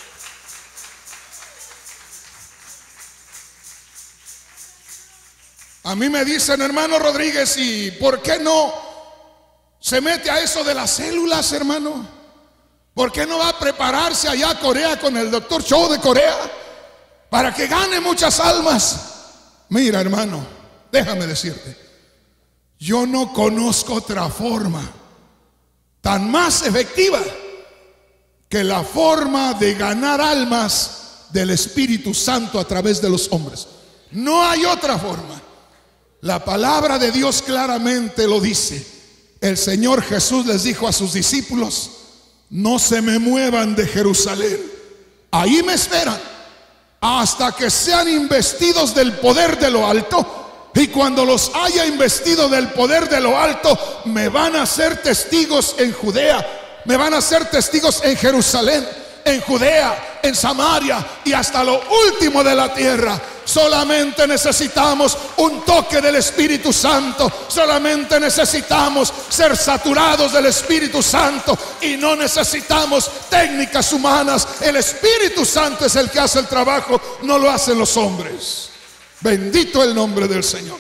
A mí me dicen: hermano Rodríguez, ¿y por qué no se mete a eso de las células, hermano? ¿Por qué no va a prepararse allá a Corea con el doctor Cho de Corea para que gane muchas almas? Mira, hermano, déjame decirte, yo no conozco otra forma tan más efectiva que la forma de ganar almas del Espíritu Santo a través de los hombres. No hay otra forma. La palabra de Dios claramente lo dice. El Señor Jesús les dijo a sus discípulos: no se me muevan de Jerusalén, ahí me esperan hasta que sean investidos del poder de lo alto. Y cuando los haya investido del poder de lo alto, me van a ser testigos en Judea, me van a ser testigos en Jerusalén, en Judea, en Samaria y hasta lo último de la tierra. Solamente necesitamos un toque del Espíritu Santo. Solamente necesitamos ser saturados del Espíritu Santo y no necesitamos técnicas humanas. El Espíritu Santo es el que hace el trabajo, no lo hacen los hombres. Bendito el nombre del Señor.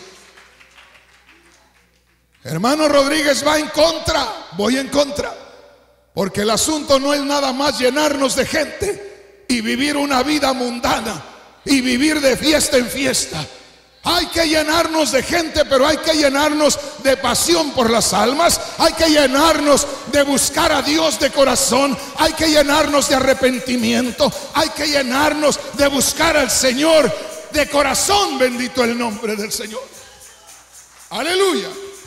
Hermano Rodríguez va en contra, voy en contra, porque el asunto no es nada más llenarnos de gente y vivir una vida mundana y vivir de fiesta en fiesta. Hay que llenarnos de gente, pero hay que llenarnos de pasión por las almas. Hay que llenarnos de buscar a Dios de corazón. Hay que llenarnos de arrepentimiento. Hay que llenarnos de buscar al Señor de corazón. Bendito el nombre del Señor. Aleluya.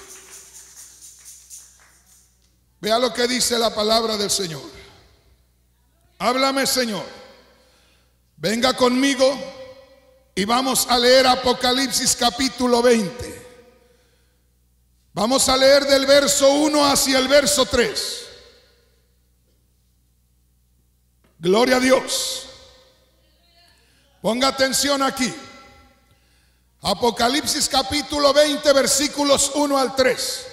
Vea lo que dice la palabra del Señor. Háblame, Señor. Venga conmigo y vamos a leer Apocalipsis capítulo veinte. Vamos a leer del verso uno hacia el verso tres. Gloria a Dios. Ponga atención aquí. Apocalipsis capítulo veinte, versículos uno al tres.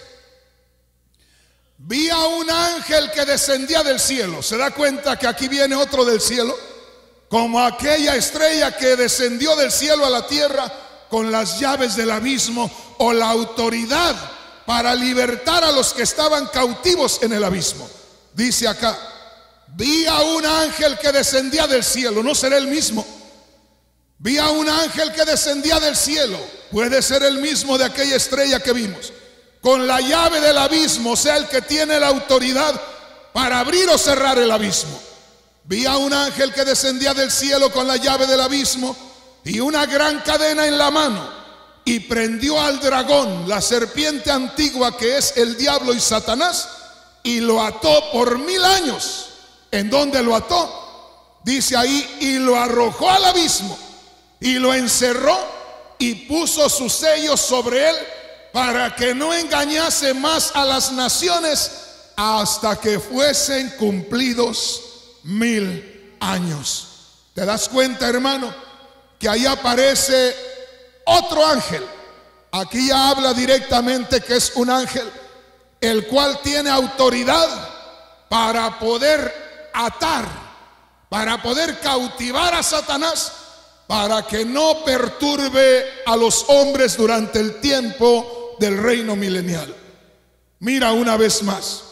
Vi a un ángel que descendía del cielo. ¿Se da cuenta que aquí viene otro del cielo? Como aquella estrella que descendió del cielo a la tierra con las llaves del abismo, o la autoridad para libertar a los que estaban cautivos en el abismo. Dice acá: vi a un ángel que descendía del cielo. No será el mismo. Vi a un ángel que descendía del cielo. Puede ser el mismo de aquella estrella que vimos, con la llave del abismo, o sea, el que tiene la autoridad para abrir o cerrar el abismo. Vi a un ángel que descendía del cielo con la llave del abismo y una gran cadena en la mano, y prendió al dragón, la serpiente antigua, que es el diablo y Satanás, y lo ató por mil años. ¿En dónde lo ató? Dice ahí, y lo arrojó al abismo, y lo encerró, y puso sus sellos sobre él, para que no engañase más a las naciones, hasta que fuesen cumplidos mil años. ¿Te das cuenta, hermano? Que ahí aparece otro ángel. Aquí ya habla directamente que es un ángel, el cual tiene autoridad para poder atar, para poder cautivar a Satanás, para que no perturbe a los hombres durante el tiempo del reino milenial. Mira una vez más,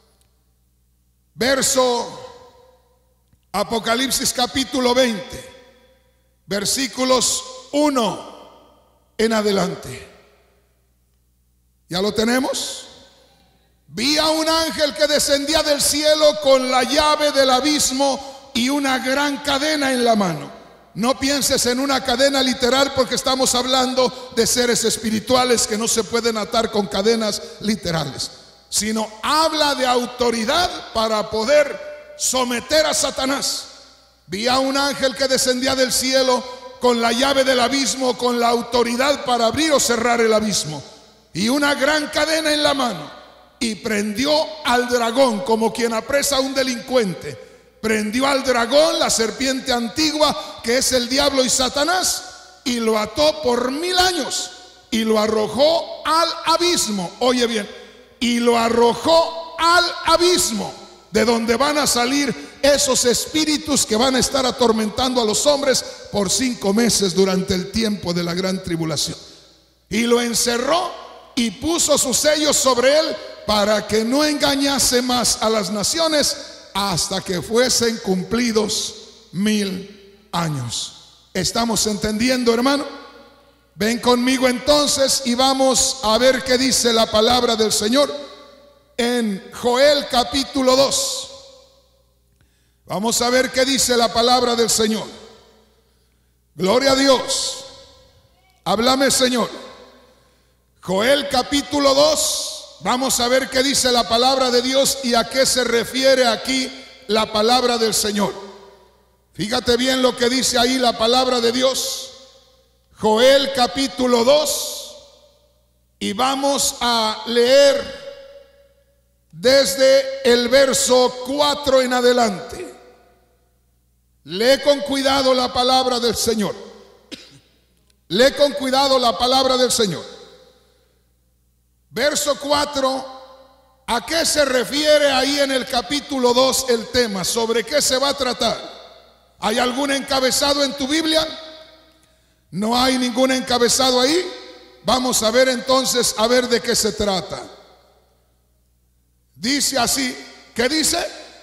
verso Apocalipsis capítulo veinte, versículos uno en adelante. ¿Ya lo tenemos? Vi a un ángel que descendía del cielo con la llave del abismo y una gran cadena en la mano. No pienses en una cadena literal, porque estamos hablando de seres espirituales que no se pueden atar con cadenas literales, sino habla de autoridad para poder someter a Satanás. Vi a un ángel que descendía del cielo con la llave del abismo, con la autoridad para abrir o cerrar el abismo, y una gran cadena en la mano, y prendió al dragón como quien apresa a un delincuente. Prendió al dragón, la serpiente antigua, que es el diablo y Satanás, y lo ató por mil años, y lo arrojó al abismo. Oye bien, y lo arrojó al abismo, de donde van a salir esos espíritus que van a estar atormentando a los hombres por cinco meses durante el tiempo de la gran tribulación. Y lo encerró y puso sus sellos sobre él, para que no engañase más a las naciones, hasta que fuesen cumplidos mil años. ¿Estamos entendiendo, hermano? Ven conmigo entonces y vamos a ver qué dice la palabra del Señor en Joel capítulo dos. Vamos a ver qué dice la palabra del Señor. Gloria a Dios. Háblame, Señor. Joel capítulo dos. Vamos a ver qué dice la palabra de Dios y a qué se refiere aquí la palabra del Señor. Fíjate bien lo que dice ahí la palabra de Dios. Joel capítulo dos, y vamos a leer desde el verso cuatro en adelante. Lee con cuidado la palabra del Señor. Lee con cuidado la palabra del Señor. Verso cuatro, ¿a qué se refiere ahí en el capítulo dos el tema? ¿Sobre qué se va a tratar? ¿Hay algún encabezado en tu Biblia? ¿No hay ningún encabezado ahí? Vamos a ver entonces, a ver de qué se trata. Dice así, ¿qué dice?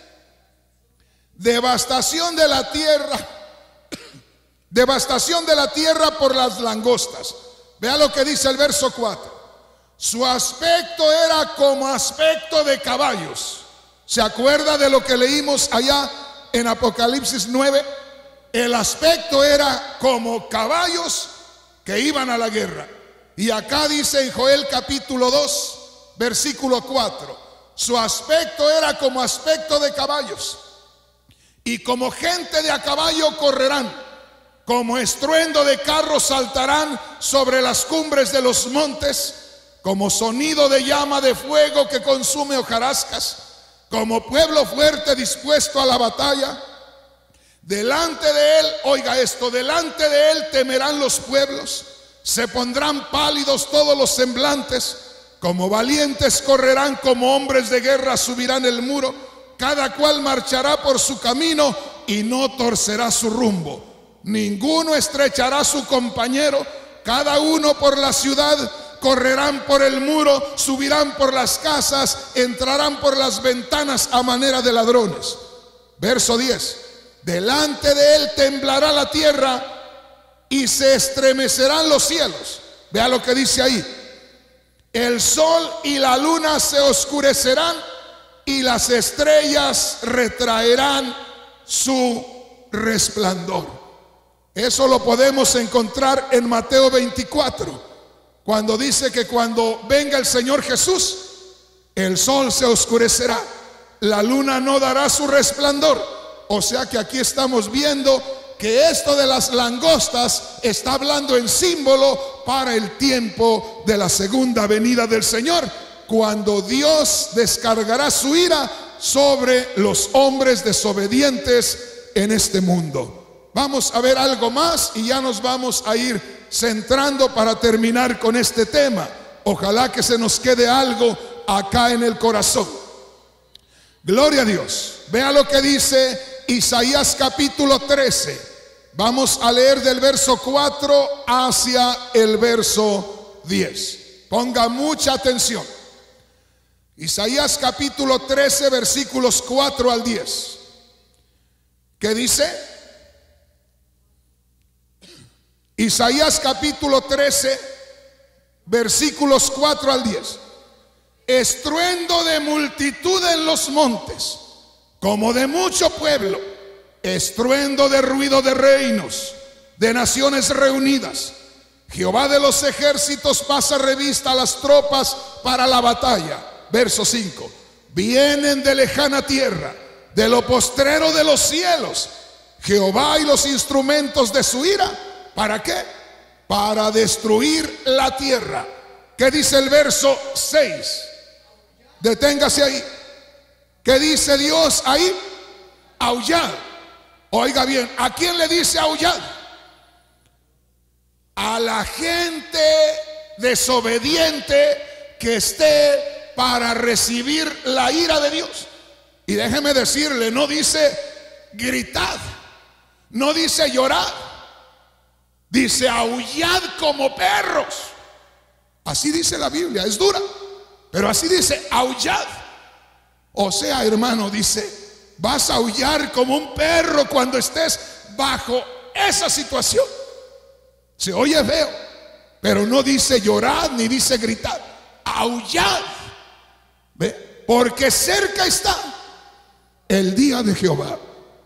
Devastación de la tierra, devastación de la tierra por las langostas. Vea lo que dice el verso cuatro. Su aspecto era como aspecto de caballos. ¿Se acuerda de lo que leímos allá en Apocalipsis nueve? El aspecto era como caballos que iban a la guerra. Y acá dice en Joel capítulo dos, versículo cuatro, su aspecto era como aspecto de caballos, y como gente de a caballo correrán, como estruendo de carros saltarán sobre las cumbres de los montes, como sonido de llama de fuego que consume hojarascas, como pueblo fuerte dispuesto a la batalla. Delante de él, oiga esto, delante de él temerán los pueblos, se pondrán pálidos todos los semblantes, como valientes correrán, como hombres de guerra subirán el muro, cada cual marchará por su camino y no torcerá su rumbo, ninguno estrechará a su compañero, cada uno por la ciudad, correrán por el muro, subirán por las casas, entrarán por las ventanas a manera de ladrones. Verso diez. Delante de él temblará la tierra y se estremecerán los cielos. Vea lo que dice ahí. El sol y la luna se oscurecerán y las estrellas retraerán su resplandor. Eso lo podemos encontrar en Mateo veinticuatro, cuando dice que cuando venga el Señor Jesús, el sol se oscurecerá, la luna no dará su resplandor. O sea que aquí estamos viendo que esto de las langostas está hablando en símbolo para el tiempo de la segunda venida del Señor, cuando Dios descargará su ira sobre los hombres desobedientes en este mundo. Vamos a ver algo más y ya nos vamos a ir centrando para terminar con este tema. Ojalá que se nos quede algo acá en el corazón. Gloria a Dios. Vea lo que dice Isaías capítulo trece. Vamos a leer del verso cuatro hacia el verso diez. Ponga mucha atención. Isaías capítulo trece, versículos cuatro al diez. ¿Qué dice? Isaías capítulo trece, versículos cuatro al diez. Estruendo de multitud en los montes, como de mucho pueblo, estruendo de ruido de reinos, de naciones reunidas. Jehová de los ejércitos pasa revista a las tropas para la batalla. Verso cinco. Vienen de lejana tierra, de lo postrero de los cielos, Jehová y los instrumentos de su ira. ¿Para qué? Para destruir la tierra. ¿Qué dice el verso seis? Deténgase ahí. ¿Qué dice Dios ahí? Aullad. Oiga bien, ¿a quién le dice aullad? A la gente desobediente que esté para recibir la ira de Dios. Y déjeme decirle, no dice gritad, no dice llorad, dice aullad como perros. Así dice la Biblia, es dura, pero así dice aullad. O sea, hermano, dice, vas a aullar como un perro cuando estés bajo esa situación. Se oye feo, pero no dice llorad ni dice gritar, aullad. ¿Ve? Porque cerca está el día de Jehová.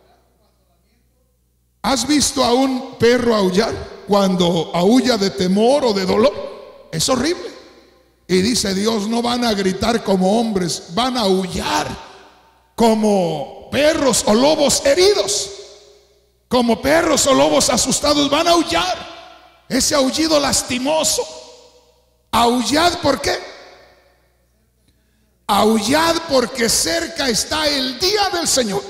¿Has visto a un perro aullar cuando aúlla de temor o de dolor? Es horrible. Y dice Dios, no van a gritar como hombres, van a aullar como perros o lobos heridos, como perros o lobos asustados, van a aullar. Ese aullido lastimoso. Aullad, ¿por qué? Aullad porque cerca está el día del Señor.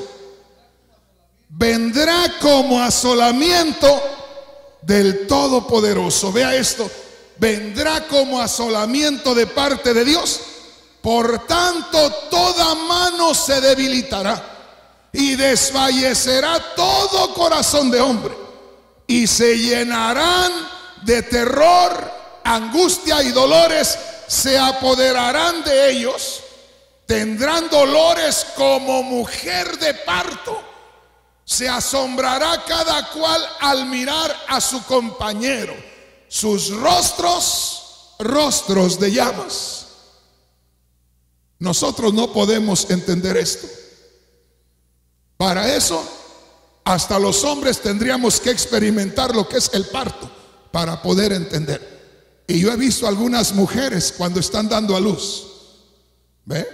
Vendrá como asolamiento del Todopoderoso. Vea esto. Vendrá como asolamiento de parte de Dios. Por tanto, toda mano se debilitará y desfallecerá todo corazón de hombre, y se llenarán de terror, angustia y dolores se apoderarán de ellos. Tendrán dolores como mujer de parto. Se asombrará cada cual al mirar a su compañero. Sus rostros, rostros de llamas. Nosotros no podemos entender esto. Para eso, hasta los hombres tendríamos que experimentar lo que es el parto para poder entender. Y yo he visto algunas mujeres cuando están dando a luz. ¿Ve?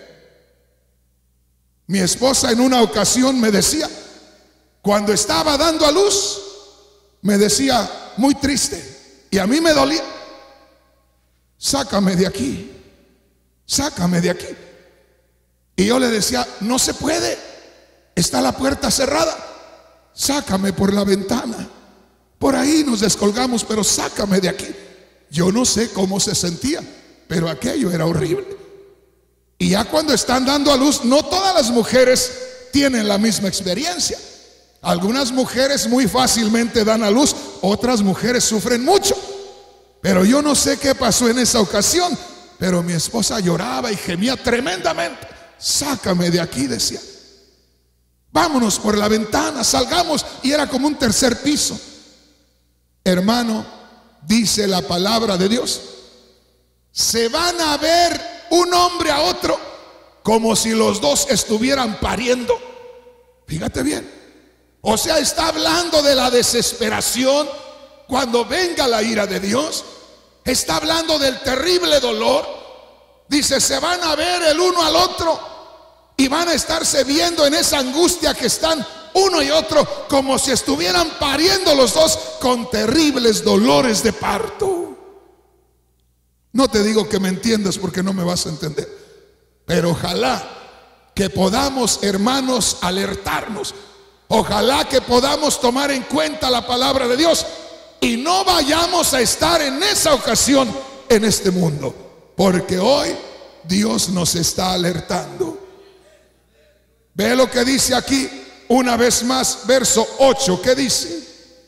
Mi esposa en una ocasión me decía, cuando estaba dando a luz, me decía muy triste, y a mí me dolía, sácame de aquí, sácame de aquí. Y yo le decía, no se puede, está la puerta cerrada, sácame por la ventana. Por ahí nos descolgamos, pero sácame de aquí. Yo no sé cómo se sentía, pero aquello era horrible. Y ya cuando están dando a luz, no todas las mujeres tienen la misma experiencia. Algunas mujeres muy fácilmente dan a luz, otras mujeres sufren mucho. Pero yo no sé qué pasó en esa ocasión, pero mi esposa lloraba y gemía tremendamente. Sácame de aquí, decía. vámonos por la ventana, salgamos. Y era como un tercer piso. Hermano, dice la palabra de Dios, se van a ver un hombre a otro como si los dos estuvieran pariendo. Fíjate bien. O sea, está hablando de la desesperación cuando venga la ira de Dios. Está hablando del terrible dolor. Dice, se van a ver el uno al otro y van a estarse viendo en esa angustia que están uno y otro como si estuvieran pariendo los dos con terribles dolores de parto. No te digo que me entiendas porque no me vas a entender, pero ojalá que podamos, hermanos, alertarnos. Ojalá que podamos tomar en cuenta la palabra de Dios y no vayamos a estar en esa ocasión en este mundo, porque hoy Dios nos está alertando. Ve lo que dice aquí una vez más, verso ocho. ¿Qué dice?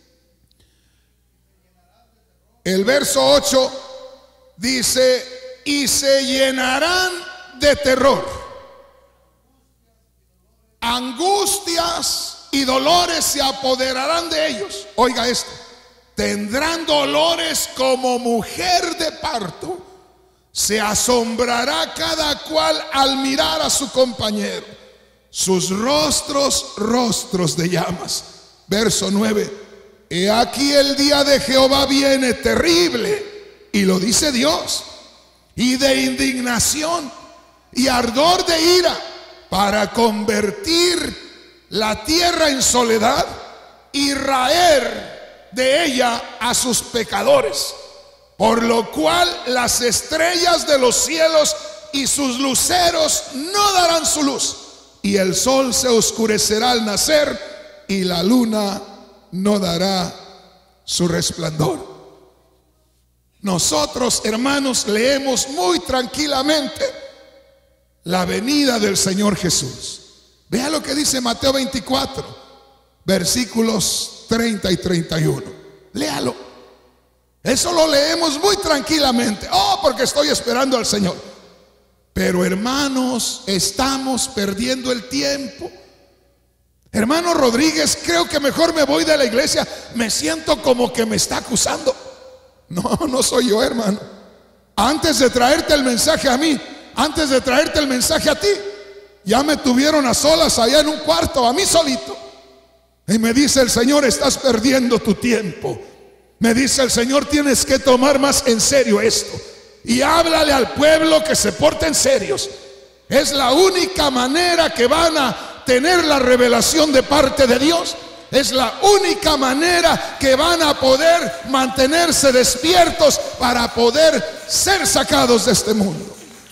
El verso ocho dice, y se llenarán de terror, angustias y dolores se apoderarán de ellos. Oiga esto, tendrán dolores como mujer de parto, se asombrará cada cual al mirar a su compañero, sus rostros, rostros de llamas. Verso nueve, he aquí el día de Jehová viene terrible, y lo dice Dios, y de indignación y ardor de ira, para convertir la tierra en soledad y raer de ella a sus pecadores, por lo cual las estrellas de los cielos y sus luceros no darán su luz, y el sol se oscurecerá al nacer, y la luna no dará su resplandor. Nosotros, hermanos, leemos muy tranquilamente la venida del Señor Jesús. Vea lo que dice Mateo veinticuatro, versículos treinta y treinta y uno. Léalo. Eso lo leemos muy tranquilamente. Oh, porque estoy esperando al Señor. Pero hermanos, estamos perdiendo el tiempo. Hermano Rodríguez, creo que mejor me voy de la iglesia. Me siento como que me está acusando. No, no soy yo, hermano. Antes de traerte el mensaje a mí, antes de traerte el mensaje a ti, ya me tuvieron a solas allá en un cuarto, a mí solito. Y me dice el Señor, estás perdiendo tu tiempo. Me dice el Señor, tienes que tomar más en serio esto. Y háblale al pueblo que se porten serios. Es la única manera que van a tener la revelación de parte de Dios. Es la única manera que van a poder mantenerse despiertos para poder ser sacados de este mundo.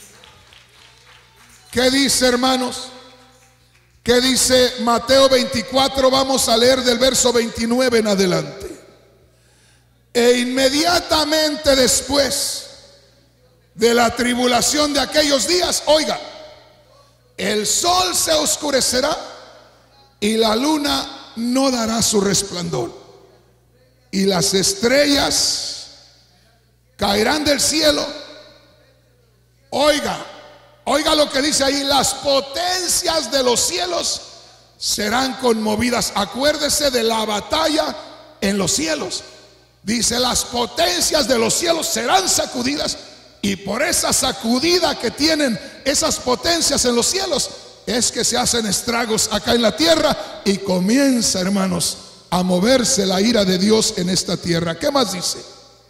¿Qué dice, hermanos? ¿Qué dice Mateo veinticuatro? Vamos a leer del verso veintinueve en adelante. E inmediatamente después de la tribulación de aquellos días, oiga, el sol se oscurecerá y la luna no dará su resplandor, y las estrellas caerán del cielo. Oiga, oiga lo que dice ahí, las potencias de los cielos serán conmovidas. Acuérdese de la batalla en los cielos. Dice, las potencias de los cielos serán sacudidas, y por esa sacudida que tienen esas potencias en los cielos es que se hacen estragos acá en la tierra, y comienza, hermanos, a moverse la ira de Dios en esta tierra. ¿Qué más dice?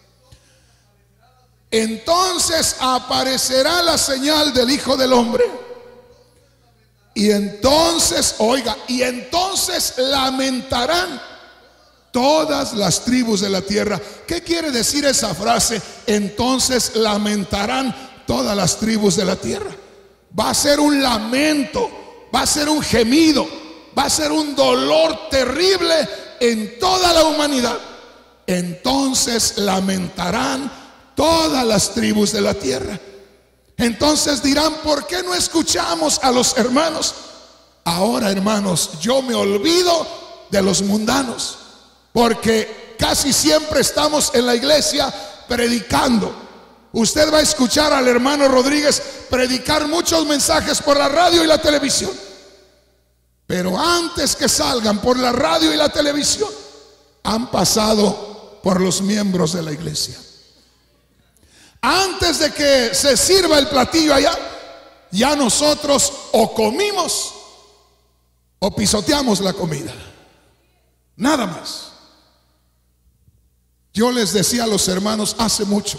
Entonces aparecerá la señal del Hijo del Hombre, y entonces, oiga, y entonces lamentarán todas las tribus de la tierra. ¿Qué quiere decir esa frase? Entonces lamentarán todas las tribus de la tierra. Va a ser un lamento, va a ser un gemido, va a ser un dolor terrible en toda la humanidad. Entonces lamentarán todas las tribus de la tierra. Entonces dirán, ¿por qué no escuchamos a los hermanos? Ahora, hermanos, yo me olvido de los mundanos, porque casi siempre estamos en la iglesia predicando. Usted va a escuchar al hermano Rodríguez predicar muchos mensajes por la radio y la televisión, Pero antes que salgan por la radio y la televisión, han pasado por los miembros de la iglesia. Antes de que se sirva el platillo allá, ya nosotros o comimos o pisoteamos la comida. Nada más. Yo les decía a los hermanos hace mucho,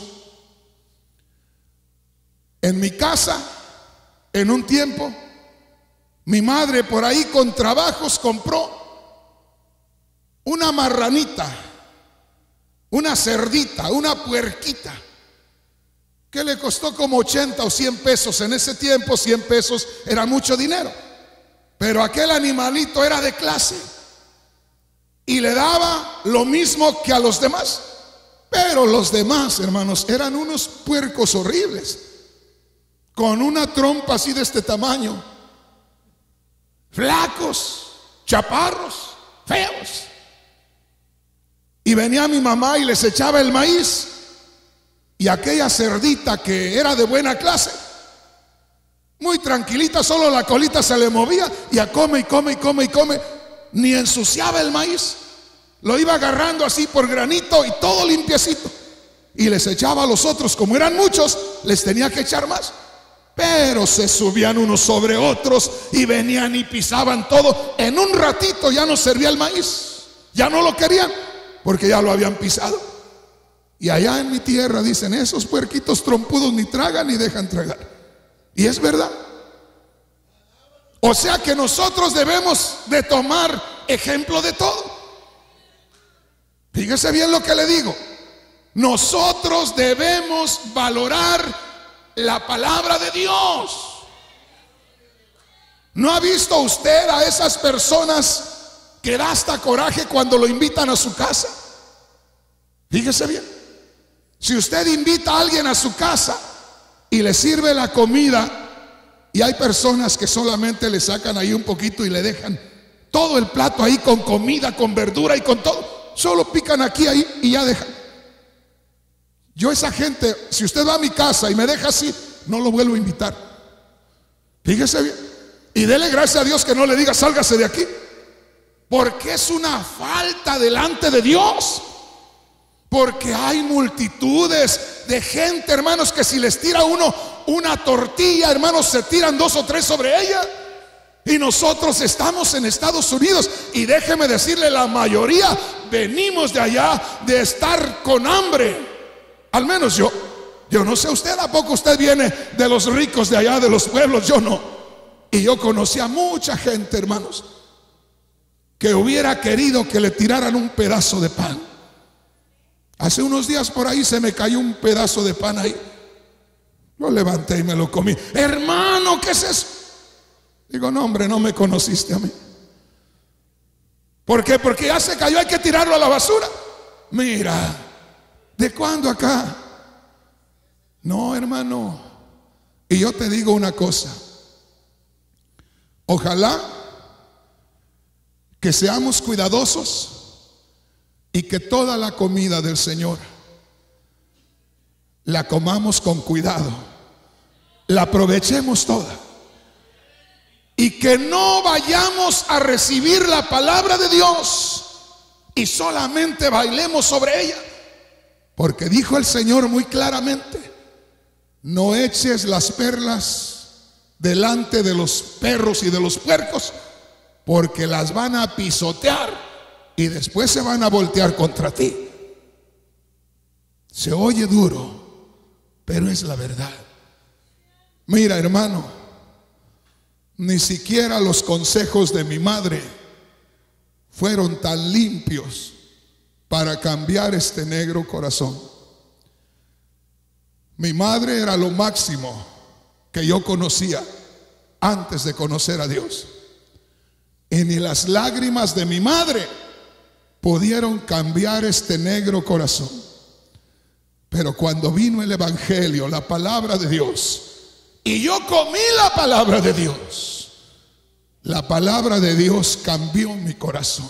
en mi casa, en un tiempo, mi madre por ahí con trabajos compró una marranita, una cerdita, una puerquita, que le costó como ochenta o cien pesos. En ese tiempo cien pesos era mucho dinero, pero aquel animalito era de clase y le daba lo mismo que a los demás. Pero los demás, hermanos, eran unos puercos horribles, con una trompa así de este tamaño, flacos, chaparros, feos. Y venía mi mamá y les echaba el maíz, y aquella cerdita que era de buena clase, muy tranquilita, solo la colita se le movía, y a come y come y come y come, ni ensuciaba el maíz. Lo iba agarrando así por granito y todo limpiecito, y les echaba a los otros. Como eran muchos, les tenía que echar más, pero se subían unos sobre otros y venían y pisaban todo. En un ratito ya no servía el maíz, ya no lo querían porque ya lo habían pisado. Y allá en mi tierra dicen, esos puerquitos trompudos ni tragan ni dejan tragar. Y es verdad. O sea que nosotros debemos de tomar ejemplo de todo. Fíjese bien lo que le digo. Nosotros debemos valorar la palabra de Dios. ¿No ha visto usted a esas personas que da hasta coraje cuando lo invitan a su casa? Fíjese bien. Si usted invita a alguien a su casa y le sirve la comida, y hay personas que solamente le sacan ahí un poquito y le dejan todo el plato ahí con comida, con verdura y con todo, solo pican aquí, ahí y ya dejan. Yo esa gente, si usted va a mi casa y me deja así, no lo vuelvo a invitar. Fíjese bien. Y dele gracias a Dios que no le diga sálgase de aquí, porque es una falta delante de Dios. Porque hay multitudes de gente, hermanos, que si les tira uno una tortilla, hermanos, se tiran dos o tres sobre ella. Y nosotros estamos en Estados Unidos, y déjeme decirle, la mayoría venimos de allá de estar con hambre. Al menos yo. Yo no sé usted, ¿a poco usted viene de los ricos de allá, de los pueblos? Yo no. Y yo conocí a mucha gente, hermanos, que hubiera querido que le tiraran un pedazo de pan. Hace unos días por ahí se me cayó un pedazo de pan ahí. Lo levanté y me lo comí. Hermano, ¿qué es eso? Digo, no, hombre, no me conociste a mí. ¿Por qué? Porque ya se cayó, hay que tirarlo a la basura. Mira, ¿de cuándo acá? No, hermano. Y yo te digo una cosa. Ojalá que seamos cuidadosos y que toda la comida del Señor la comamos con cuidado, la aprovechemos toda, y que no vayamos a recibir la palabra de Dios y solamente bailemos sobre ella. Porque dijo el Señor muy claramente: no eches las perlas delante de los perros y de los puercos, porque las van a pisotear y después se van a voltear contra ti. Se oye duro, pero es la verdad. Mira, hermano, ni siquiera los consejos de mi madre fueron tan limpios para cambiar este negro corazón. Mi madre era lo máximo que yo conocía antes de conocer a Dios, y ni las lágrimas de mi madre pudieron cambiar este negro corazón. Pero cuando vino el evangelio, la palabra de Dios, y yo comí la palabra de Dios, la palabra de Dios cambió mi corazón.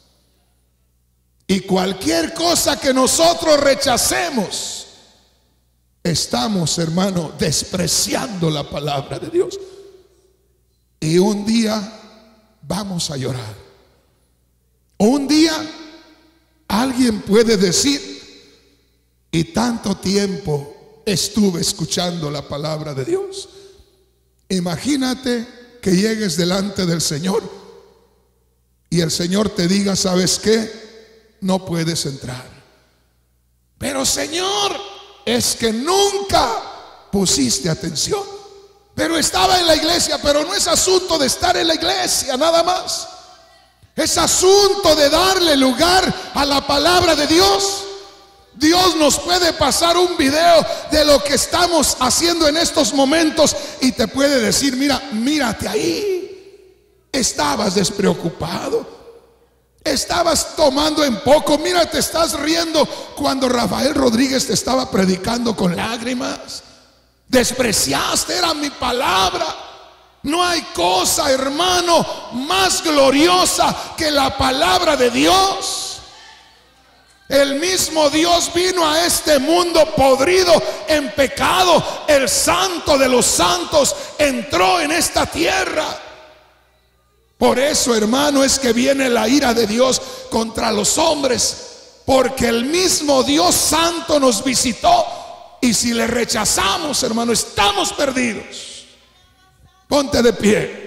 Y cualquier cosa que nosotros rechacemos, estamos, hermano, despreciando la palabra de Dios. Y un día vamos a llorar. Un día alguien puede decir, y tanto tiempo estuve escuchando la palabra de Dios. Imagínate que llegues delante del Señor y el Señor te diga, ¿sabes qué? No puedes entrar. Pero Señor, es que nunca pusiste atención. Pero estaba en la iglesia. Pero no es asunto de estar en la iglesia nada más. Es asunto de darle lugar a la palabra de Dios. Dios nos puede pasar un video de lo que estamos haciendo en estos momentos y te puede decir, mira, mírate ahí. Estabas despreocupado. Estabas tomando en poco. Mira, te estás riendo cuando Rafael Rodríguez te estaba predicando con lágrimas. Despreciaste, era mi palabra. No hay cosa, hermano, más gloriosa que la palabra de Dios. El mismo Dios vino a este mundo podrido en pecado. El santo de los santos entró en esta tierra. Por eso, hermano, es que viene la ira de Dios contra los hombres, porque el mismo Dios santo nos visitó. Y si le rechazamos, hermano, estamos perdidos. Ponte de pie.